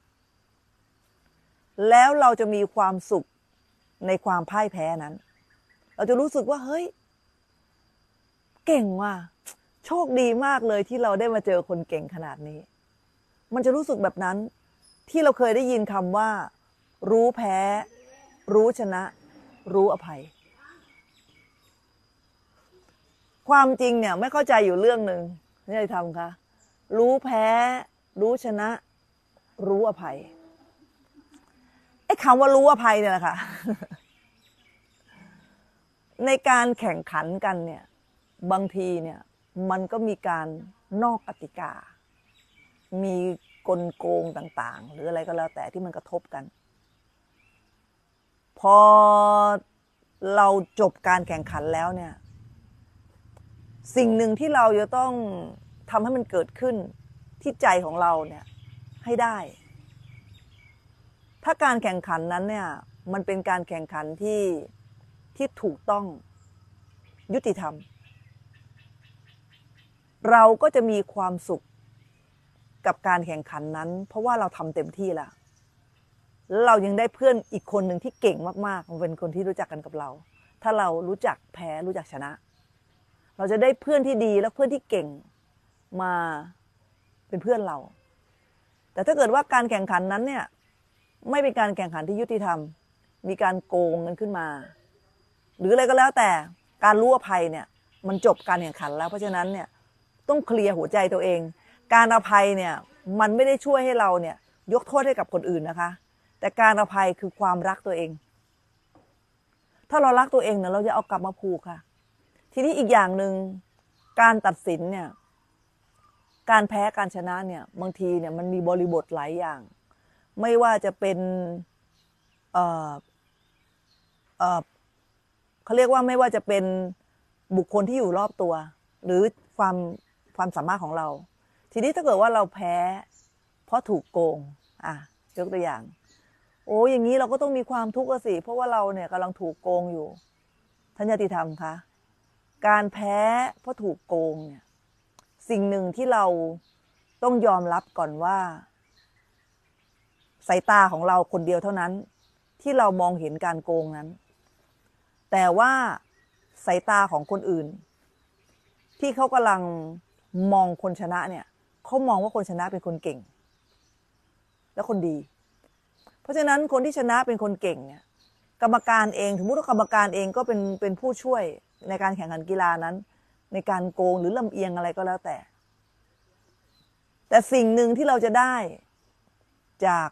แล้วเราจะมีความสุขในความพ่ายแพ้นั้นเราจะรู้สึกว่าเฮ้ยเก่งว่ะโชคดีมากเลยที่เราได้มาเจอคนเก่งขนาดนี้มันจะรู้สึกแบบนั้นที่เราเคยได้ยินคำว่ารู้แพ้รู้ชนะรู้อภัยความจริงเนี่ยไม่เข้าใจอยู่เรื่องหนึ่งนี่จะทำคะรู้แพ้รู้ชนะรู้อภัยไอ้คำว่ารู้อภัยเนี่ยแหละค่ะ ในการแข่งขันกันเนี่ยบางทีเนี่ยมันก็มีการนอกกติกามีกลโกงต่างๆหรืออะไรก็แล้วแต่ที่มันกระทบกันพอเราจบการแข่งขันแล้วเนี่ยสิ่งหนึ่งที่เราจะต้องทำให้มันเกิดขึ้นที่ใจของเราเนี่ยให้ได้ถ้าการแข่งขันนั้นเนี่ยมันเป็นการแข่งขันที่ที่ถูกต้องยุติธรรมเราก็จะมีความสุขกับการแข่งขันนั้นเพราะว่าเราทำเต็มที่แล้วแล้วเรายังได้เพื่อนอีกคนหนึ่งที่เก่งมากๆมันเป็นคนที่รู้จักกันกับเราถ้าเรารู้จักแพ้รู้จักชนะเราจะได้เพื่อนที่ดีและเพื่อนที่เก่งมาเป็นเพื่อนเราแต่ถ้าเกิดว่าการแข่งขันนั้นเนี่ยไม่เป็นการแข่งขันที่ยุติธรรมมีการโกงกันขึ้นมาหรืออะไรก็แล้วแต่การรู้อภัยเนี่ยมันจบการแข่งขันแล้วเพราะฉะนั้นเนี่ยต้องเคลียร์หัวใจตัวเองการอภัยเนี่ยมันไม่ได้ช่วยให้เราเนี่ยยกโทษให้กับคนอื่นนะคะแต่การอภัยคือความรักตัวเองถ้าเรารักตัวเองเนี่ยเราจะเอากลับมาผูกค่ะทีนี้อีกอย่างหนึ่งการตัดสินเนี่ยการแพ้การชนะเนี่ยบางทีเนี่ยมันมีบริบทหลายอย่างไม่ว่าจะเป็นเอ่อเอ่อเขาเรียกว่าไม่ว่าจะเป็นบุคคลที่อยู่รอบตัวหรือความความสามารถของเราทีนี้ถ้าเกิดว่าเราแพ้เพราะถูกโกงอ่ะยกตัวอย่างโอ้อย่างนี้เราก็ต้องมีความทุกข์สิเพราะว่าเราเนี่ยกำลังถูกโกงอยู่ท่านญาติธรรมคะการแพ้เพราะถูกโกงเนี่ยสิ่งหนึ่งที่เราต้องยอมรับก่อนว่าสายตาของเราคนเดียวเท่านั้นที่เรามองเห็นการโกงนั้นแต่ว่าสายตาของคนอื่นที่เขากำลังมองคนชนะเนี่ยเขามองว่าคนชนะเป็นคนเก่งและคนดีเพราะฉะนั้นคนที่ชนะเป็นคนเก่งเนี่ยกรรมการเองสมมติว่ากรรมการเองก็เป็นเป็นผู้ช่วยในการแข่งขันกีฬานั้นในการโกงหรือลำเอียงอะไรก็แล้วแต่แต่สิ่งหนึ่งที่เราจะได้จาก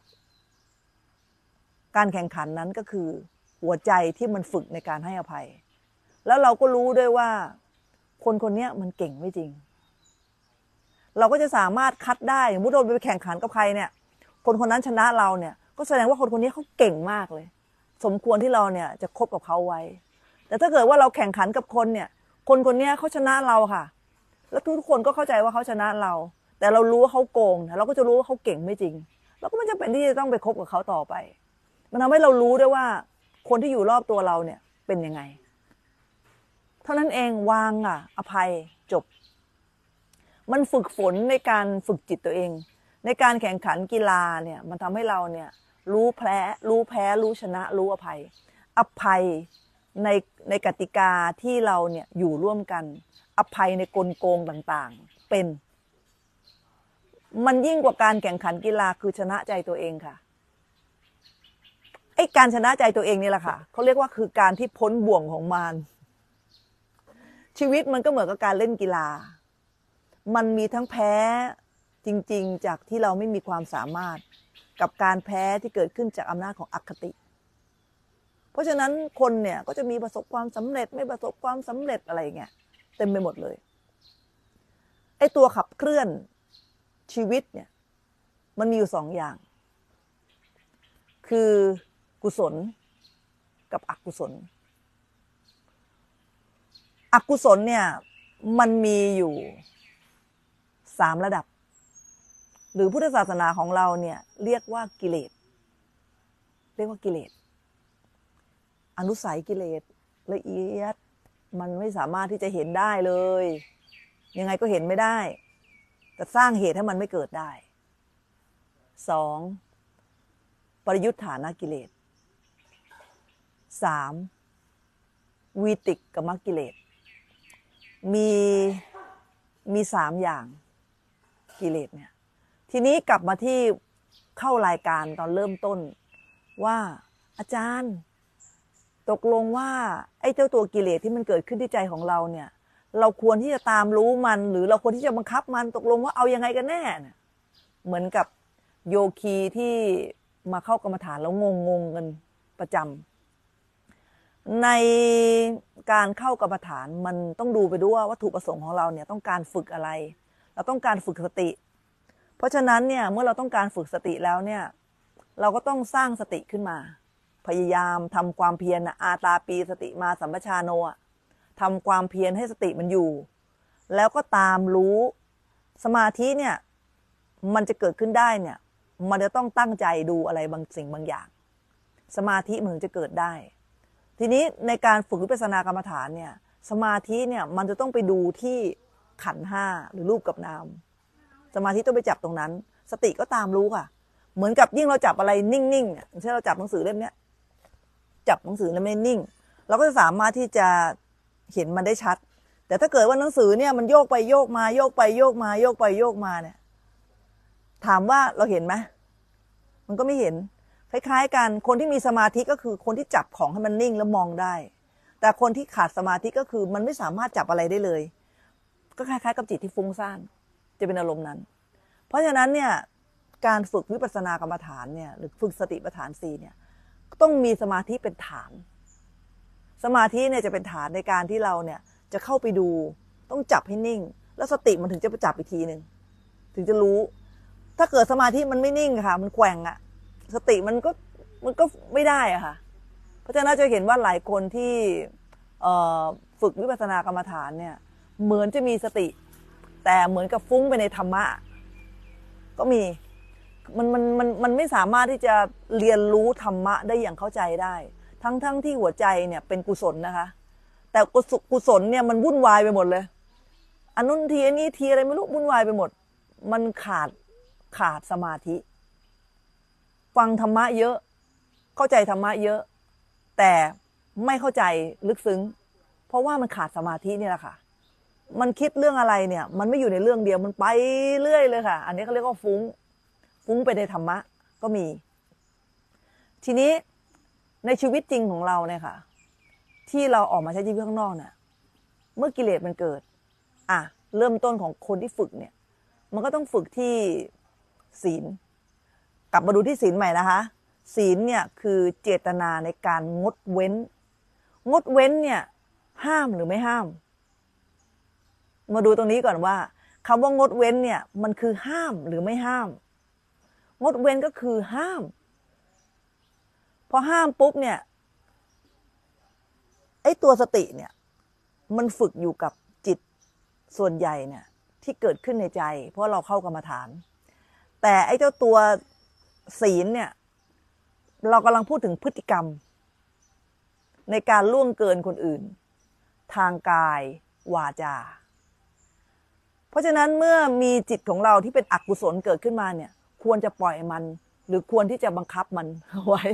การแข่งขันนั้นก็คือหัวใจที่มันฝึกในการให้อภัยแล้วเราก็รู้ด้วยว่าคนคนนี้มันเก่งไม่จริงเราก็จะสามารถคัดได้สมมติเราไปแข่งขันกับใครเนี่ยคนคนนั้นชนะเราเนี่ยก็แสดงว่าคนคนนี้เขาเก่งมากเลยสมควรที่เราเนี่ยจะคบกับเขาไว้แต่ถ้าเกิดว่าเราแข่งขันกับคนเนี่ยคนคนนี้เขาชนะเราค่ะแล้วทุกคนก็เข้าใจว่าเขาชนะเราแต่เรารู้ว่าเขาโกงเราก็จะรู้ว่าเขาเก่งไม่จริงเราก็ไม่จำเป็นที่จะต้องไปคบกับเขาต่อไปมันทำให้เรารู้ด้วยว่าคนที่อยู่รอบตัวเราเนี่ยเป็นยังไงเท่านั้นเองวางอ่ะอภัยจบมันฝึกฝนในการฝึกจิตตัวเองในการแข่งขันกีฬาเนี่ยมันทำให้เราเนี่ยรู้แพ้รู้แพ้รู้ชนะรู้อภัยอภัยในในกติกาที่เราเนี่ยอยู่ร่วมกันอภัยในกลโกงต่างๆเป็นมันยิ่งกว่าการแข่งขันกีฬาคือชนะใจตัวเองค่ะไอ้การชนะใจตัวเองนี่แหละค่ะเขาเรียกว่าคือการที่พ้นบ่วงของมารชีวิตมันก็เหมือนกับการเล่นกีฬามันมีทั้งแพ้จริงๆจากที่เราไม่มีความสามารถกับการแพ้ที่เกิดขึ้นจากอำนาจของอคติเพราะฉะนั้นคนเนี่ยก็จะมีประสบความสำเร็จไม่ประสบความสำเร็จอะไรเงี้ยเต็มไปหมดเลยไอ้ตัวขับเคลื่อนชีวิตเนี่ยมันมีอยู่สองอย่างคือกุศลกับอกุศลอกุศลเนี่ยมันมีอยู่สามระดับหรือพุทธศาสนาของเราเนี่ยเรียกว่ากิเลสเรียกว่ากิเลสอนุสัยกิเลสละเอียดมันไม่สามารถที่จะเห็นได้เลยยังไงก็เห็นไม่ได้แต่สร้างเหตุให้มันไม่เกิดได้สองปริยุทธานกิเลสสามวีติกกมกิเลสมีมีสามอย่างกิเลสเนี่ยทีนี้กลับมาที่เข้ารายการตอนเริ่มต้นว่าอาจารย์ตกลงว่าไอ้เจ้าตัวกิเลสที่มันเกิดขึ้นที่ใจของเราเนี่ยเราควรที่จะตามรู้มันหรือเราควรที่จะบังคับมันตกลงว่าเอายังไงกันแน่เนี่ยเหมือนกับโยคีที่มาเข้ากรรมฐานแล้วงงงกันประจำในการเข้ากรรมฐานมันต้องดูไปด้วยว่าวัตถุประสงค์ของเราเนี่ยต้องการฝึกอะไรเราต้องการฝึกสติเพราะฉะนั้นเนี่ยเมื่อเราต้องการฝึกสติแล้วเนี่ยเราก็ต้องสร้างสติขึ้นมาพยายามทำความเพียรอาตาปีสติมาสัมปชาโนทำความเพียรให้สติมันอยู่แล้วก็ตามรู้สมาธิเนี่ยมันจะเกิดขึ้นได้เนี่ยมันจะต้องตั้งใจดูอะไรบางสิ่งบางอย่างสมาธิมันถึงจะเกิดได้ทีนี้ในการฝึกวิปัสสนากรรมฐานเนี่ยสมาธิเนี่ยมันจะต้องไปดูที่ขันธ์ห้าหรือรูปกับนามสมาธิต้องไปจับตรงนั้นสติก็ตามรู้ค่ะเหมือนกับยิ่งเราจับอะไรนิ่งๆอย่างเช่นเราจับหนังสือเล่มนี้จับหนังสือแล้วไม่นิ่งเราก็จะสามารถที่จะเห็นมันได้ชัดแต่ถ้าเกิดว่าหนังสือเนี่ยมันโยกไปโยกมาโยกไปโยกมาโยกไปโยกมาเนี่ยถามว่าเราเห็นไหมมันก็ไม่เห็นคล้ายๆกันคนที่มีสมาธิก็คือคนที่จับของให้มันนิ่งแล้วมองได้แต่คนที่ขาดสมาธิก็คือมันไม่สามารถจับอะไรได้เลยก็คล้ายๆกับจิตที่ฟุ้งซ่านจะเป็นอารมณ์นั้นเพราะฉะนั้นเนี่ยการฝึกวิปัสสนากรรมฐานเนี่ยหรือฝึกสติปัฏฐานสี่เนี่ยต้องมีสมาธิเป็นฐานสมาธิเนี่ยจะเป็นฐานในการที่เราเนี่ยจะเข้าไปดูต้องจับให้นิ่งแล้วสติมันถึงจะไปจับอีกทีหนึ่งถึงจะรู้ถ้าเกิดสมาธิมันไม่นิ่งค่ะมันแกว่งอะสติมันก็มันก็ไม่ได้อะค่ะเพราะฉะนั้นจะเห็นว่าหลายคนที่ฝึกวิปัสสนากรรมฐานเนี่ยเหมือนจะมีสติแต่เหมือนกับฟุ้งไปในธรรมะก็มีมันมันมันมันไม่สามารถที่จะเรียนรู้ธรรมะได้อย่างเข้าใจได้ทั้งทั้งที่หัวใจเนี่ยเป็นกุศลนะคะแต่กุศลเนี่ยมันวุ่นวายไปหมดเลยอันนู้นทีอันนี้ทีอะไรไม่รู้วุ่นวายไปหมดมันขาดขาดสมาธิฟังธรรมะเยอะเข้าใจธรรมะเยอะแต่ไม่เข้าใจลึกซึ้งเพราะว่ามันขาดสมาธินี่แหละค่ะมันคิดเรื่องอะไรเนี่ยมันไม่อยู่ในเรื่องเดียวมันไปเรื่อยเลยค่ะอันนี้เขาเรียกว่าฟุ้งฟุ้งไปในธรรมะก็มีทีนี้ในชีวิตจริงของเราเนี่ยค่ะที่เราออกมาใช้ชีวิตข้างนอกเนี่ยเมื่อกิเลสมันเกิดอ่ะเริ่มต้นของคนที่ฝึกเนี่ยมันก็ต้องฝึกที่ศีลกลับมาดูที่ศีลใหม่นะคะศีลเนี่ยคือเจตนาในการงดเว้นงดเว้นเนี่ยห้ามหรือไม่ห้ามมาดูตรงนี้ก่อนว่าคำว่างดเว้นเนี่ยมันคือห้ามหรือไม่ห้ามงดเว้นก็คือห้ามพอห้ามปุ๊บเนี่ยไอ้ตัวสติเนี่ยมันฝึกอยู่กับจิตส่วนใหญ่เนี่ยที่เกิดขึ้นในใจเพราะเราเข้ากรรมฐานแต่ไอ้เจ้าตัวศีลเนี่ยเรากำลังพูดถึงพฤติกรรมในการล่วงเกินคนอื่นทางกายวาจาเพราะฉะนั้นเมื่อมีจิตของเราที่เป็นอกุศลเกิดขึ้นมาเนี่ยควรจะปล่อยมันหรือควรที่จะบังคับมันไว้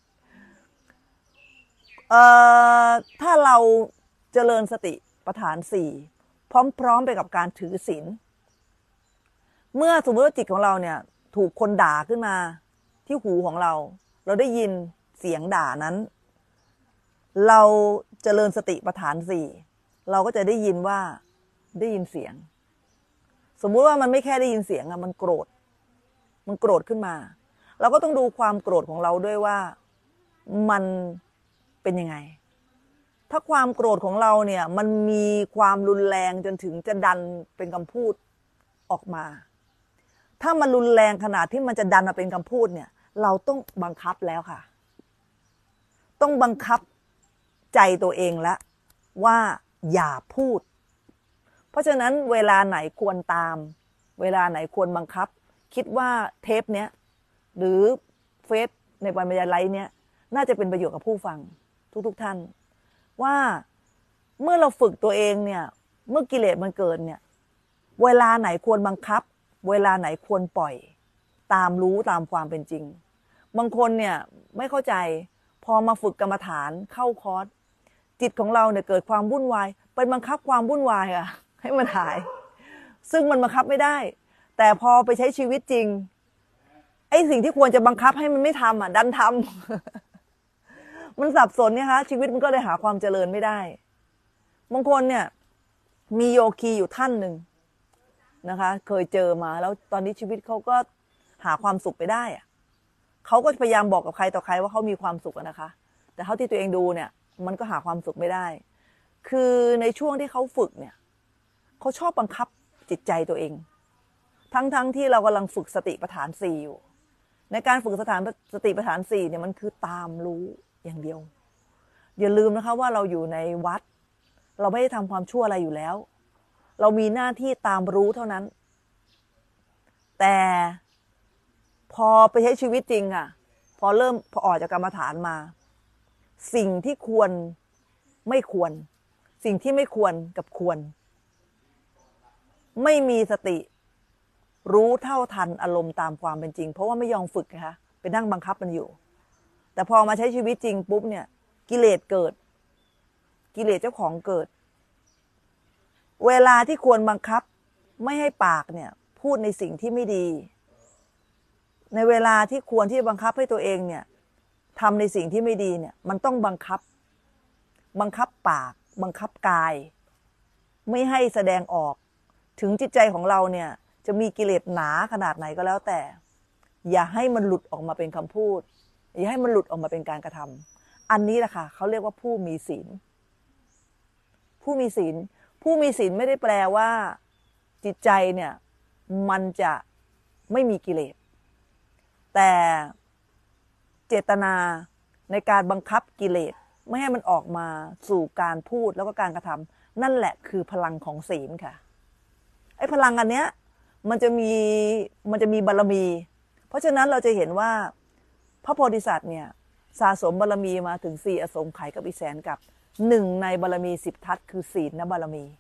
เอ่อถ้าเราเจริญสติปัฏฐานสี่พร้อมๆไปกับการถือศีลเมื่อสมมติว่าจิตของเราเนี่ยถูกคนด่าขึ้นมาที่หูของเราเราได้ยินเสียงด่านั้นเราเจริญสติปัฏฐานสี่เราก็จะได้ยินว่าได้ยินเสียงสมมุติว่ามันไม่แค่ได้ยินเสียงอะมันโกรธมันโกรธขึ้นมาเราก็ต้องดูความโกรธของเราด้วยว่ามันเป็นยังไงถ้าความโกรธของเราเนี่ยมันมีความรุนแรงจนถึงจะดันเป็นคำพูดออกมาถ้ามันรุนแรงขนาดที่มันจะดันมาเป็นคำพูดเนี่ยเราต้องบังคับแล้วค่ะต้องบังคับใจตัวเองแล้วว่าอย่าพูดเพราะฉะนั้นเวลาไหนควรตามเวลาไหนควรบังคับคิดว่าเทปเนี้ยหรือเฟซในวันบรรยายไลฟ์เนี้ยน่าจะเป็นประโยชน์กับผู้ฟังทุกๆ ท, ท่านว่าเมื่อเราฝึกตัวเองเนี่ยเมื่อกิเลสมันเกิดเนี่ยเวลาไหนควรบังคับเวลาไหนควรปล่อยตามรู้ตามความเป็นจริงบางคนเนี่ยไม่เข้าใจพอมาฝึกกรรมฐานเข้าคอร์สจิตของเราเนี่ยเกิดความวุ่นวายไปบังคับความวุ่นวายอะให้มันหายซึ่งมันบังคับไม่ได้แต่พอไปใช้ชีวิตจริงไอ้สิ่งที่ควรจะบังคับให้มันไม่ทำอ่ะดันทำ มันสับสนเนี่ยคะชีวิตมันก็เลยหาความเจริญไม่ได้บางคนเนี่ยมีโยคีอยู่ท่านหนึ่งนะคะเคยเจอมาแล้วตอนนี้ชีวิตเขาก็หาความสุขไปได้อะเขาก็พยายามบอกกับใครต่อใครว่าเขามีความสุขนะคะแต่เท่าที่ตัวเองดูเนี่ยมันก็หาความสุขไม่ได้คือในช่วงที่เขาฝึกเนี่ยเขาชอบบังคับจิตใจตัวเองทั้งๆ ท, ที่เรากำลังฝึกสติปัฏฐานสี่อยู่ในการฝึกสถานสติปัฏฐานสี่เนี่ยมันคือตามรู้อย่างเดียวอย่าลืมนะคะว่าเราอยู่ในวัดเราไม่ได้ทำความชั่วอะไรอยู่แล้วเรามีหน้าที่ตามรู้เท่านั้นแต่พอไปใช้ชีวิตจริงอ่ะพอเริ่มพอออกจากกรรมฐานมาสิ่งที่ควรไม่ควรสิ่งที่ไม่ควรกับควรไม่มีสติรู้เท่าทันอารมณ์ตามความเป็นจริงเพราะว่าไม่ยอมฝึกนะคะไปนั่งบังคับมันอยู่แต่พอมาใช้ชีวิตจริงปุ๊บเนี่ยกิเลสเกิดกิเลสเจ้าของเกิดเวลาที่ควรบังคับไม่ให้ปากเนี่ยพูดในสิ่งที่ไม่ดีในเวลาที่ควรที่จะบังคับให้ตัวเองเนี่ยทำในสิ่งที่ไม่ดีเนี่ยมันต้องบังคับบังคับปากบังคับกายไม่ให้แสดงออกถึงจิตใจของเราเนี่ยจะมีกิเลสหนาขนาดไหนก็แล้วแต่อย่าให้มันหลุดออกมาเป็นคำพูดอย่าให้มันหลุดออกมาเป็นการกระทำอันนี้แหละค่ะเขาเรียกว่าผู้มีศีลผู้มีศีลผู้มีศีลไม่ได้แปลว่าจิตใจเนี่ยมันจะไม่มีกิเลสแต่เจตนาในการบังคับกิเลสไม่ให้มันออกมาสู่การพูดแล้วก็การกระทำนั่นแหละคือพลังของศีลค่ะไอ้พลังอันเนี้ยมันจะมีมันจะมีบารมีเพราะฉะนั้นเราจะเห็นว่าพระโพธิสัตว์เนี่ยสะสมบารมีมาถึงสี่อสงไขยกับอีแสนกับหนึ่งในบารมีสิบทัศน์คือศีลบารมี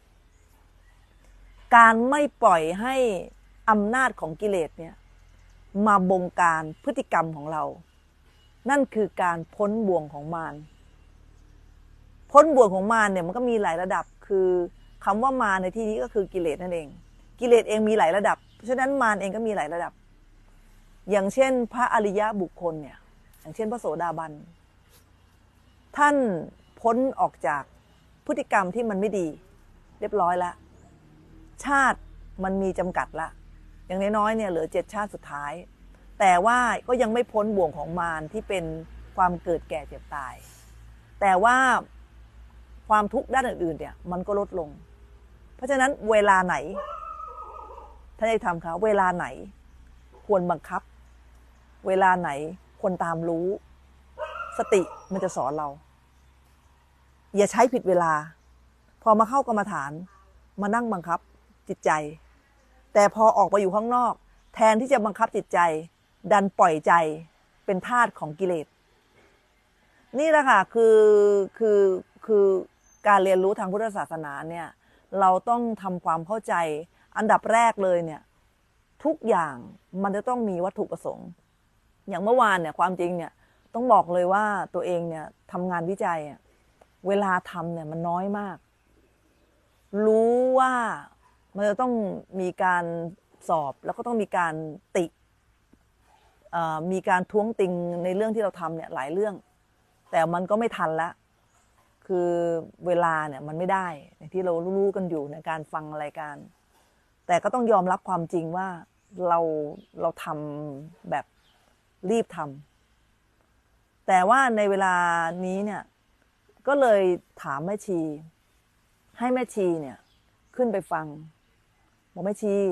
การไม่ปล่อยให้อำนาจของกิเลสเนี่ยมาบงการพฤติกรรมของเรานั่นคือการพ้นบ่วงของมารพ้นบ่วงของมารเนี่ยมันก็มีหลายระดับคือคำว่ามารในที่นี้ก็คือกิเลสนั่นเองกิเลสเองมีหลายระดับเพราะฉะนั้นมารเองก็มีหลายระดับอย่างเช่นพระอริยบุคคลเนี่ยอย่างเช่นพระโสดาบันท่านพ้นออกจากพฤติกรรมที่มันไม่ดีเรียบร้อยแล้วชาติมันมีจำกัดละอย่างน้อยๆเนี่ยเหลือเจ็ดชาติสุดท้ายแต่ว่าก็ยังไม่พ้นบ่วงของมารที่เป็นความเกิดแก่เจ็บตายแต่ว่าความทุกข์ด้านอื่นๆเนี่ยมันก็ลดลงเพราะฉะนั้นเวลาไหนท่านได้ทำคะเวลาไหนควรบังคับเวลาไหนควรตามรู้สติมันจะสอนเราอย่าใช้ผิดเวลาพอมาเข้ากรรมฐานมานั่งบังคับจิตใจแต่พอออกไปอยู่ข้างนอกแทนที่จะบังคับจิตใจดันปล่อยใจเป็นทาสของกิเลสนี่แหละค่ะคือคือคือการเรียนรู้ทางพุทธศาสนาเนี่ยเราต้องทำความเข้าใจอันดับแรกเลยเนี่ยทุกอย่างมันจะต้องมีวัตถุประสงค์อย่างเมื่อวานเนี่ยความจริงเนี่ยต้องบอกเลยว่าตัวเองเนี่ยทำงานวิจัยเวลาทำเนี่ยมันน้อยมากรู้ว่ามันจะต้องมีการสอบแล้วก็ต้องมีการติมีการท้วงติงในเรื่องที่เราทำเนี่ยหลายเรื่องแต่มันก็ไม่ทันละคือเวลาเนี่ยมันไม่ได้ที่เรารู้กันอยู่ในการฟังรายการแต่ก็ต้องยอมรับความจริงว่าเราเราทำแบบรีบทำแต่ว่าในเวลานี้เนี่ยก็เลยถามแม่ชีให้แม่ชีเนี่ยขึ้นไปฟังบอกแม่ชี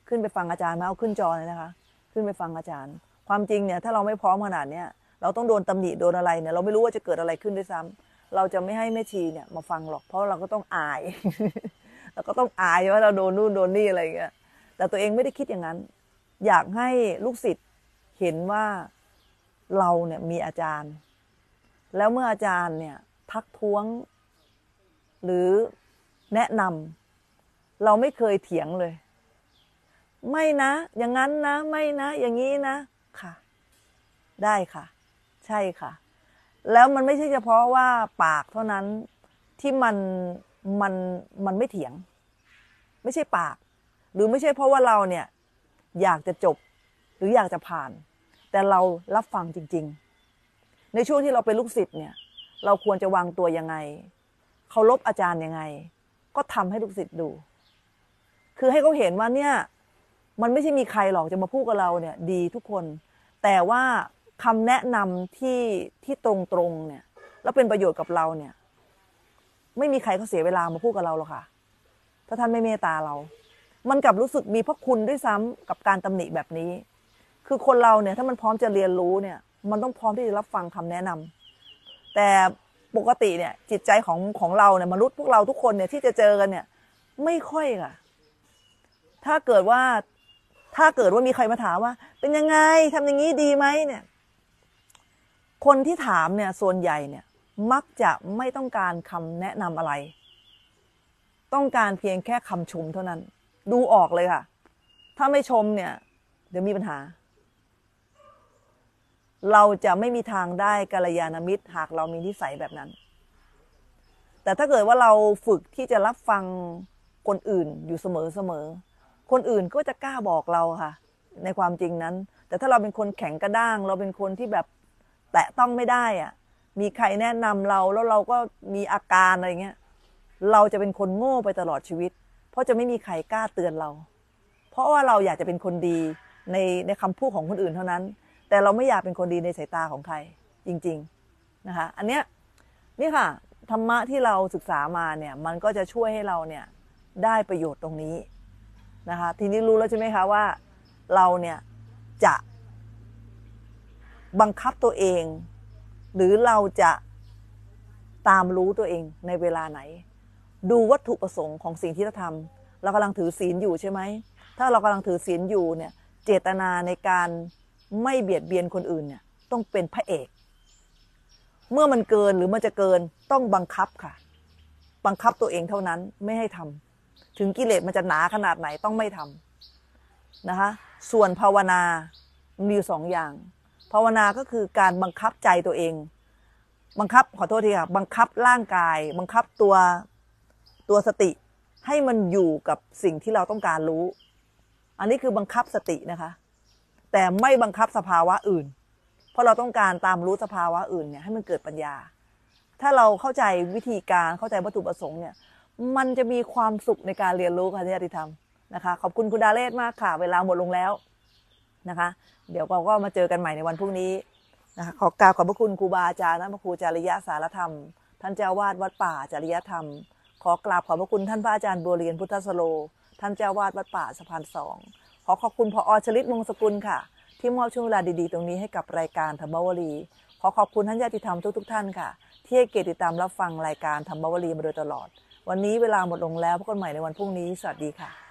ขึ้นไปฟังอาจารย์มาเอาขึ้นจอเลยนะคะขึ้นไปฟังอาจารย์ความจริงเนี่ยถ้าเราไม่พร้อมขนาดเนี้ยเราต้องโดนตำหนิโดนอะไรเนี่ยเราไม่รู้ว่าจะเกิดอะไรขึ้นด้วยซ้ำเราจะไม่ให้แม่ชีเนี่ยมาฟังหรอกเพราะเราก็ต้องอาย เราก็ต้องอายว่าเราโดนนู่นโดนนี่อะไรอย่างเงี้ยแต่ตัวเองไม่ได้คิดอย่างนั้นอยากให้ลูกศิษย์เห็นว่าเราเนี่ยมีอาจารย์แล้วเมื่ออาจารย์เนี่ยทักท้วงหรือแนะนำเราไม่เคยเถียงเลยไม่นะอย่างนั้นนะไม่นะอย่างนี้นะค่ะได้ค่ะใช่ค่ะแล้วมันไม่ใช่เฉพาะว่าปากเท่านั้นที่มันมันมันไม่เถียงไม่ใช่ปากหรือไม่ใช่เพราะว่าเราเนี่ยอยากจะจบหรืออยากจะผ่านแต่เรารับฟังจริงๆในช่วงที่เราเป็นลูกศิษย์เนี่ยเราควรจะวางตัวยังไงเคารพอาจารย์ยังไงก็ทำให้ลูกศิษย์ดูคือให้เขาเห็นว่าเนี่ยมันไม่ใช่มีใครหรอกจะมาพูดกับเราเนี่ยดีทุกคนแต่ว่าคำแนะนำที่ที่ตรงๆเนี่ยแล้วเป็นประโยชน์กับเราเนี่ยไม่มีใครเขาเสียเวลามาพูดกับเราหรอกค่ะถ้าท่านไม่เมตตาเรามันกลับรู้สึกมีพระคุณด้วยซ้ำกับการตำหนิแบบนี้คือคนเราเนี่ยถ้ามันพร้อมจะเรียนรู้เนี่ยมันต้องพร้อมที่จะรับฟังคำแนะนำแต่ปกติเนี่ยจิตใจของของเราเนี่ยมนุษย์พวกเราทุกคนเนี่ยที่จะเจอกันเนี่ยไม่ค่อยค่ะถ้าเกิดว่าถ้าเกิดว่ามีใครมาถามว่าเป็นยังไงทำอย่างนี้ดีไหมเนี่ยคนที่ถามเนี่ยส่วนใหญ่เนี่ยมักจะไม่ต้องการคำแนะนำอะไรต้องการเพียงแค่คำชมเท่านั้นดูออกเลยค่ะถ้าไม่ชมเนี่ยเดี๋ยวมีปัญหาเราจะไม่มีทางได้กัลยาณมิตรหากเรามีนิสัยแบบนั้นแต่ถ้าเกิดว่าเราฝึกที่จะรับฟังคนอื่นอยู่เสมอเสมอคนอื่นก็จะกล้าบอกเราค่ะในความจริงนั้นแต่ถ้าเราเป็นคนแข็งกระด้างเราเป็นคนที่แบบแตะต้องไม่ได้อะมีใครแนะนำเราแล้วเราก็มีอาการอะไรเงี้ยเราจะเป็นคนโง่ไปตลอดชีวิตเพราะจะไม่มีใครกล้าเตือนเราเพราะว่าเราอยากจะเป็นคนดีในในคำพูดของคนอื่นเท่านั้นแต่เราไม่อยากเป็นคนดีในสายตาของใครจริงๆนะคะอันเนี้ยนี่ค่ะธรรมะที่เราศึกษามาเนี่ยมันก็จะช่วยให้เราเนี่ยได้ประโยชน์ตรงนี้นะคะทีนี้รู้แล้วใช่ไหมคะว่าเราเนี่ยจะบังคับตัวเองหรือเราจะตามรู้ตัวเองในเวลาไหนดูวัตถุประสงค์ของสิ่งที่เราทำเรากำลังถือศีลอยู่ใช่ไหมถ้าเรากำลังถือศีลอยู่เนี่ยเจตนาในการไม่เบียดเบียนคนอื่นเนี่ยต้องเป็นพระเอกเมื่อมันเกินหรือมันจะเกินต้องบังคับค่ะบังคับตัวเองเท่านั้นไม่ให้ทำถึงกิเลสมันจะหนาขนาดไหนต้องไม่ทำนะคะส่วนภาวนามีอยู่สองอย่างภาวนาก็คือการบังคับใจตัวเองบังคับขอโทษทีค่ะบังคับร่างกายบังคับตัวตัวสติให้มันอยู่กับสิ่งที่เราต้องการรู้อันนี้คือบังคับสตินะคะแต่ไม่บังคับสภาวะอื่นเพราะเราต้องการตามรู้สภาวะอื่นเนี่ยให้มันเกิดปัญญาถ้าเราเข้าใจวิธีการเข้าใจวัตถุประสงค์เนี่ยมันจะมีความสุขในการเรียนรู้ค่ะญาติธรรมนะคะขอบคุณคุณดาเลศมากค่ะเวลาหมดลงแล้วนะคะเดี๋ยวเราก็มาเจอกันใหม่ในวันพรุ่งนี้นะคะขอกราบขอบพระคุณครูบาอาจารย์พระครูจริยสารธรรมท่านเจ้าวาดวัดป่าจริยธรรมขอกราบขอบพระคุณท่านพระอาจารย์บัวเรียนพุทธสโลท่านเจ้าวาดวัดป่าสะพานสองขอขอบคุณผอ.ชลิตมงสกุลค่ะที่มอบช่วงเวลาดีๆตรงนี้ให้กับรายการธรรมวลีขอขอบคุณท่านญาติธรรมทุกๆท่านค่ะที่ให้เกียรติติดตามรับฟังรายการธรรมวลีมาโดยตลอดวันนี้เวลาหมดลงแล้วพบกันใหม่ในวันพรุ่งนี้สวัสดีค่ะ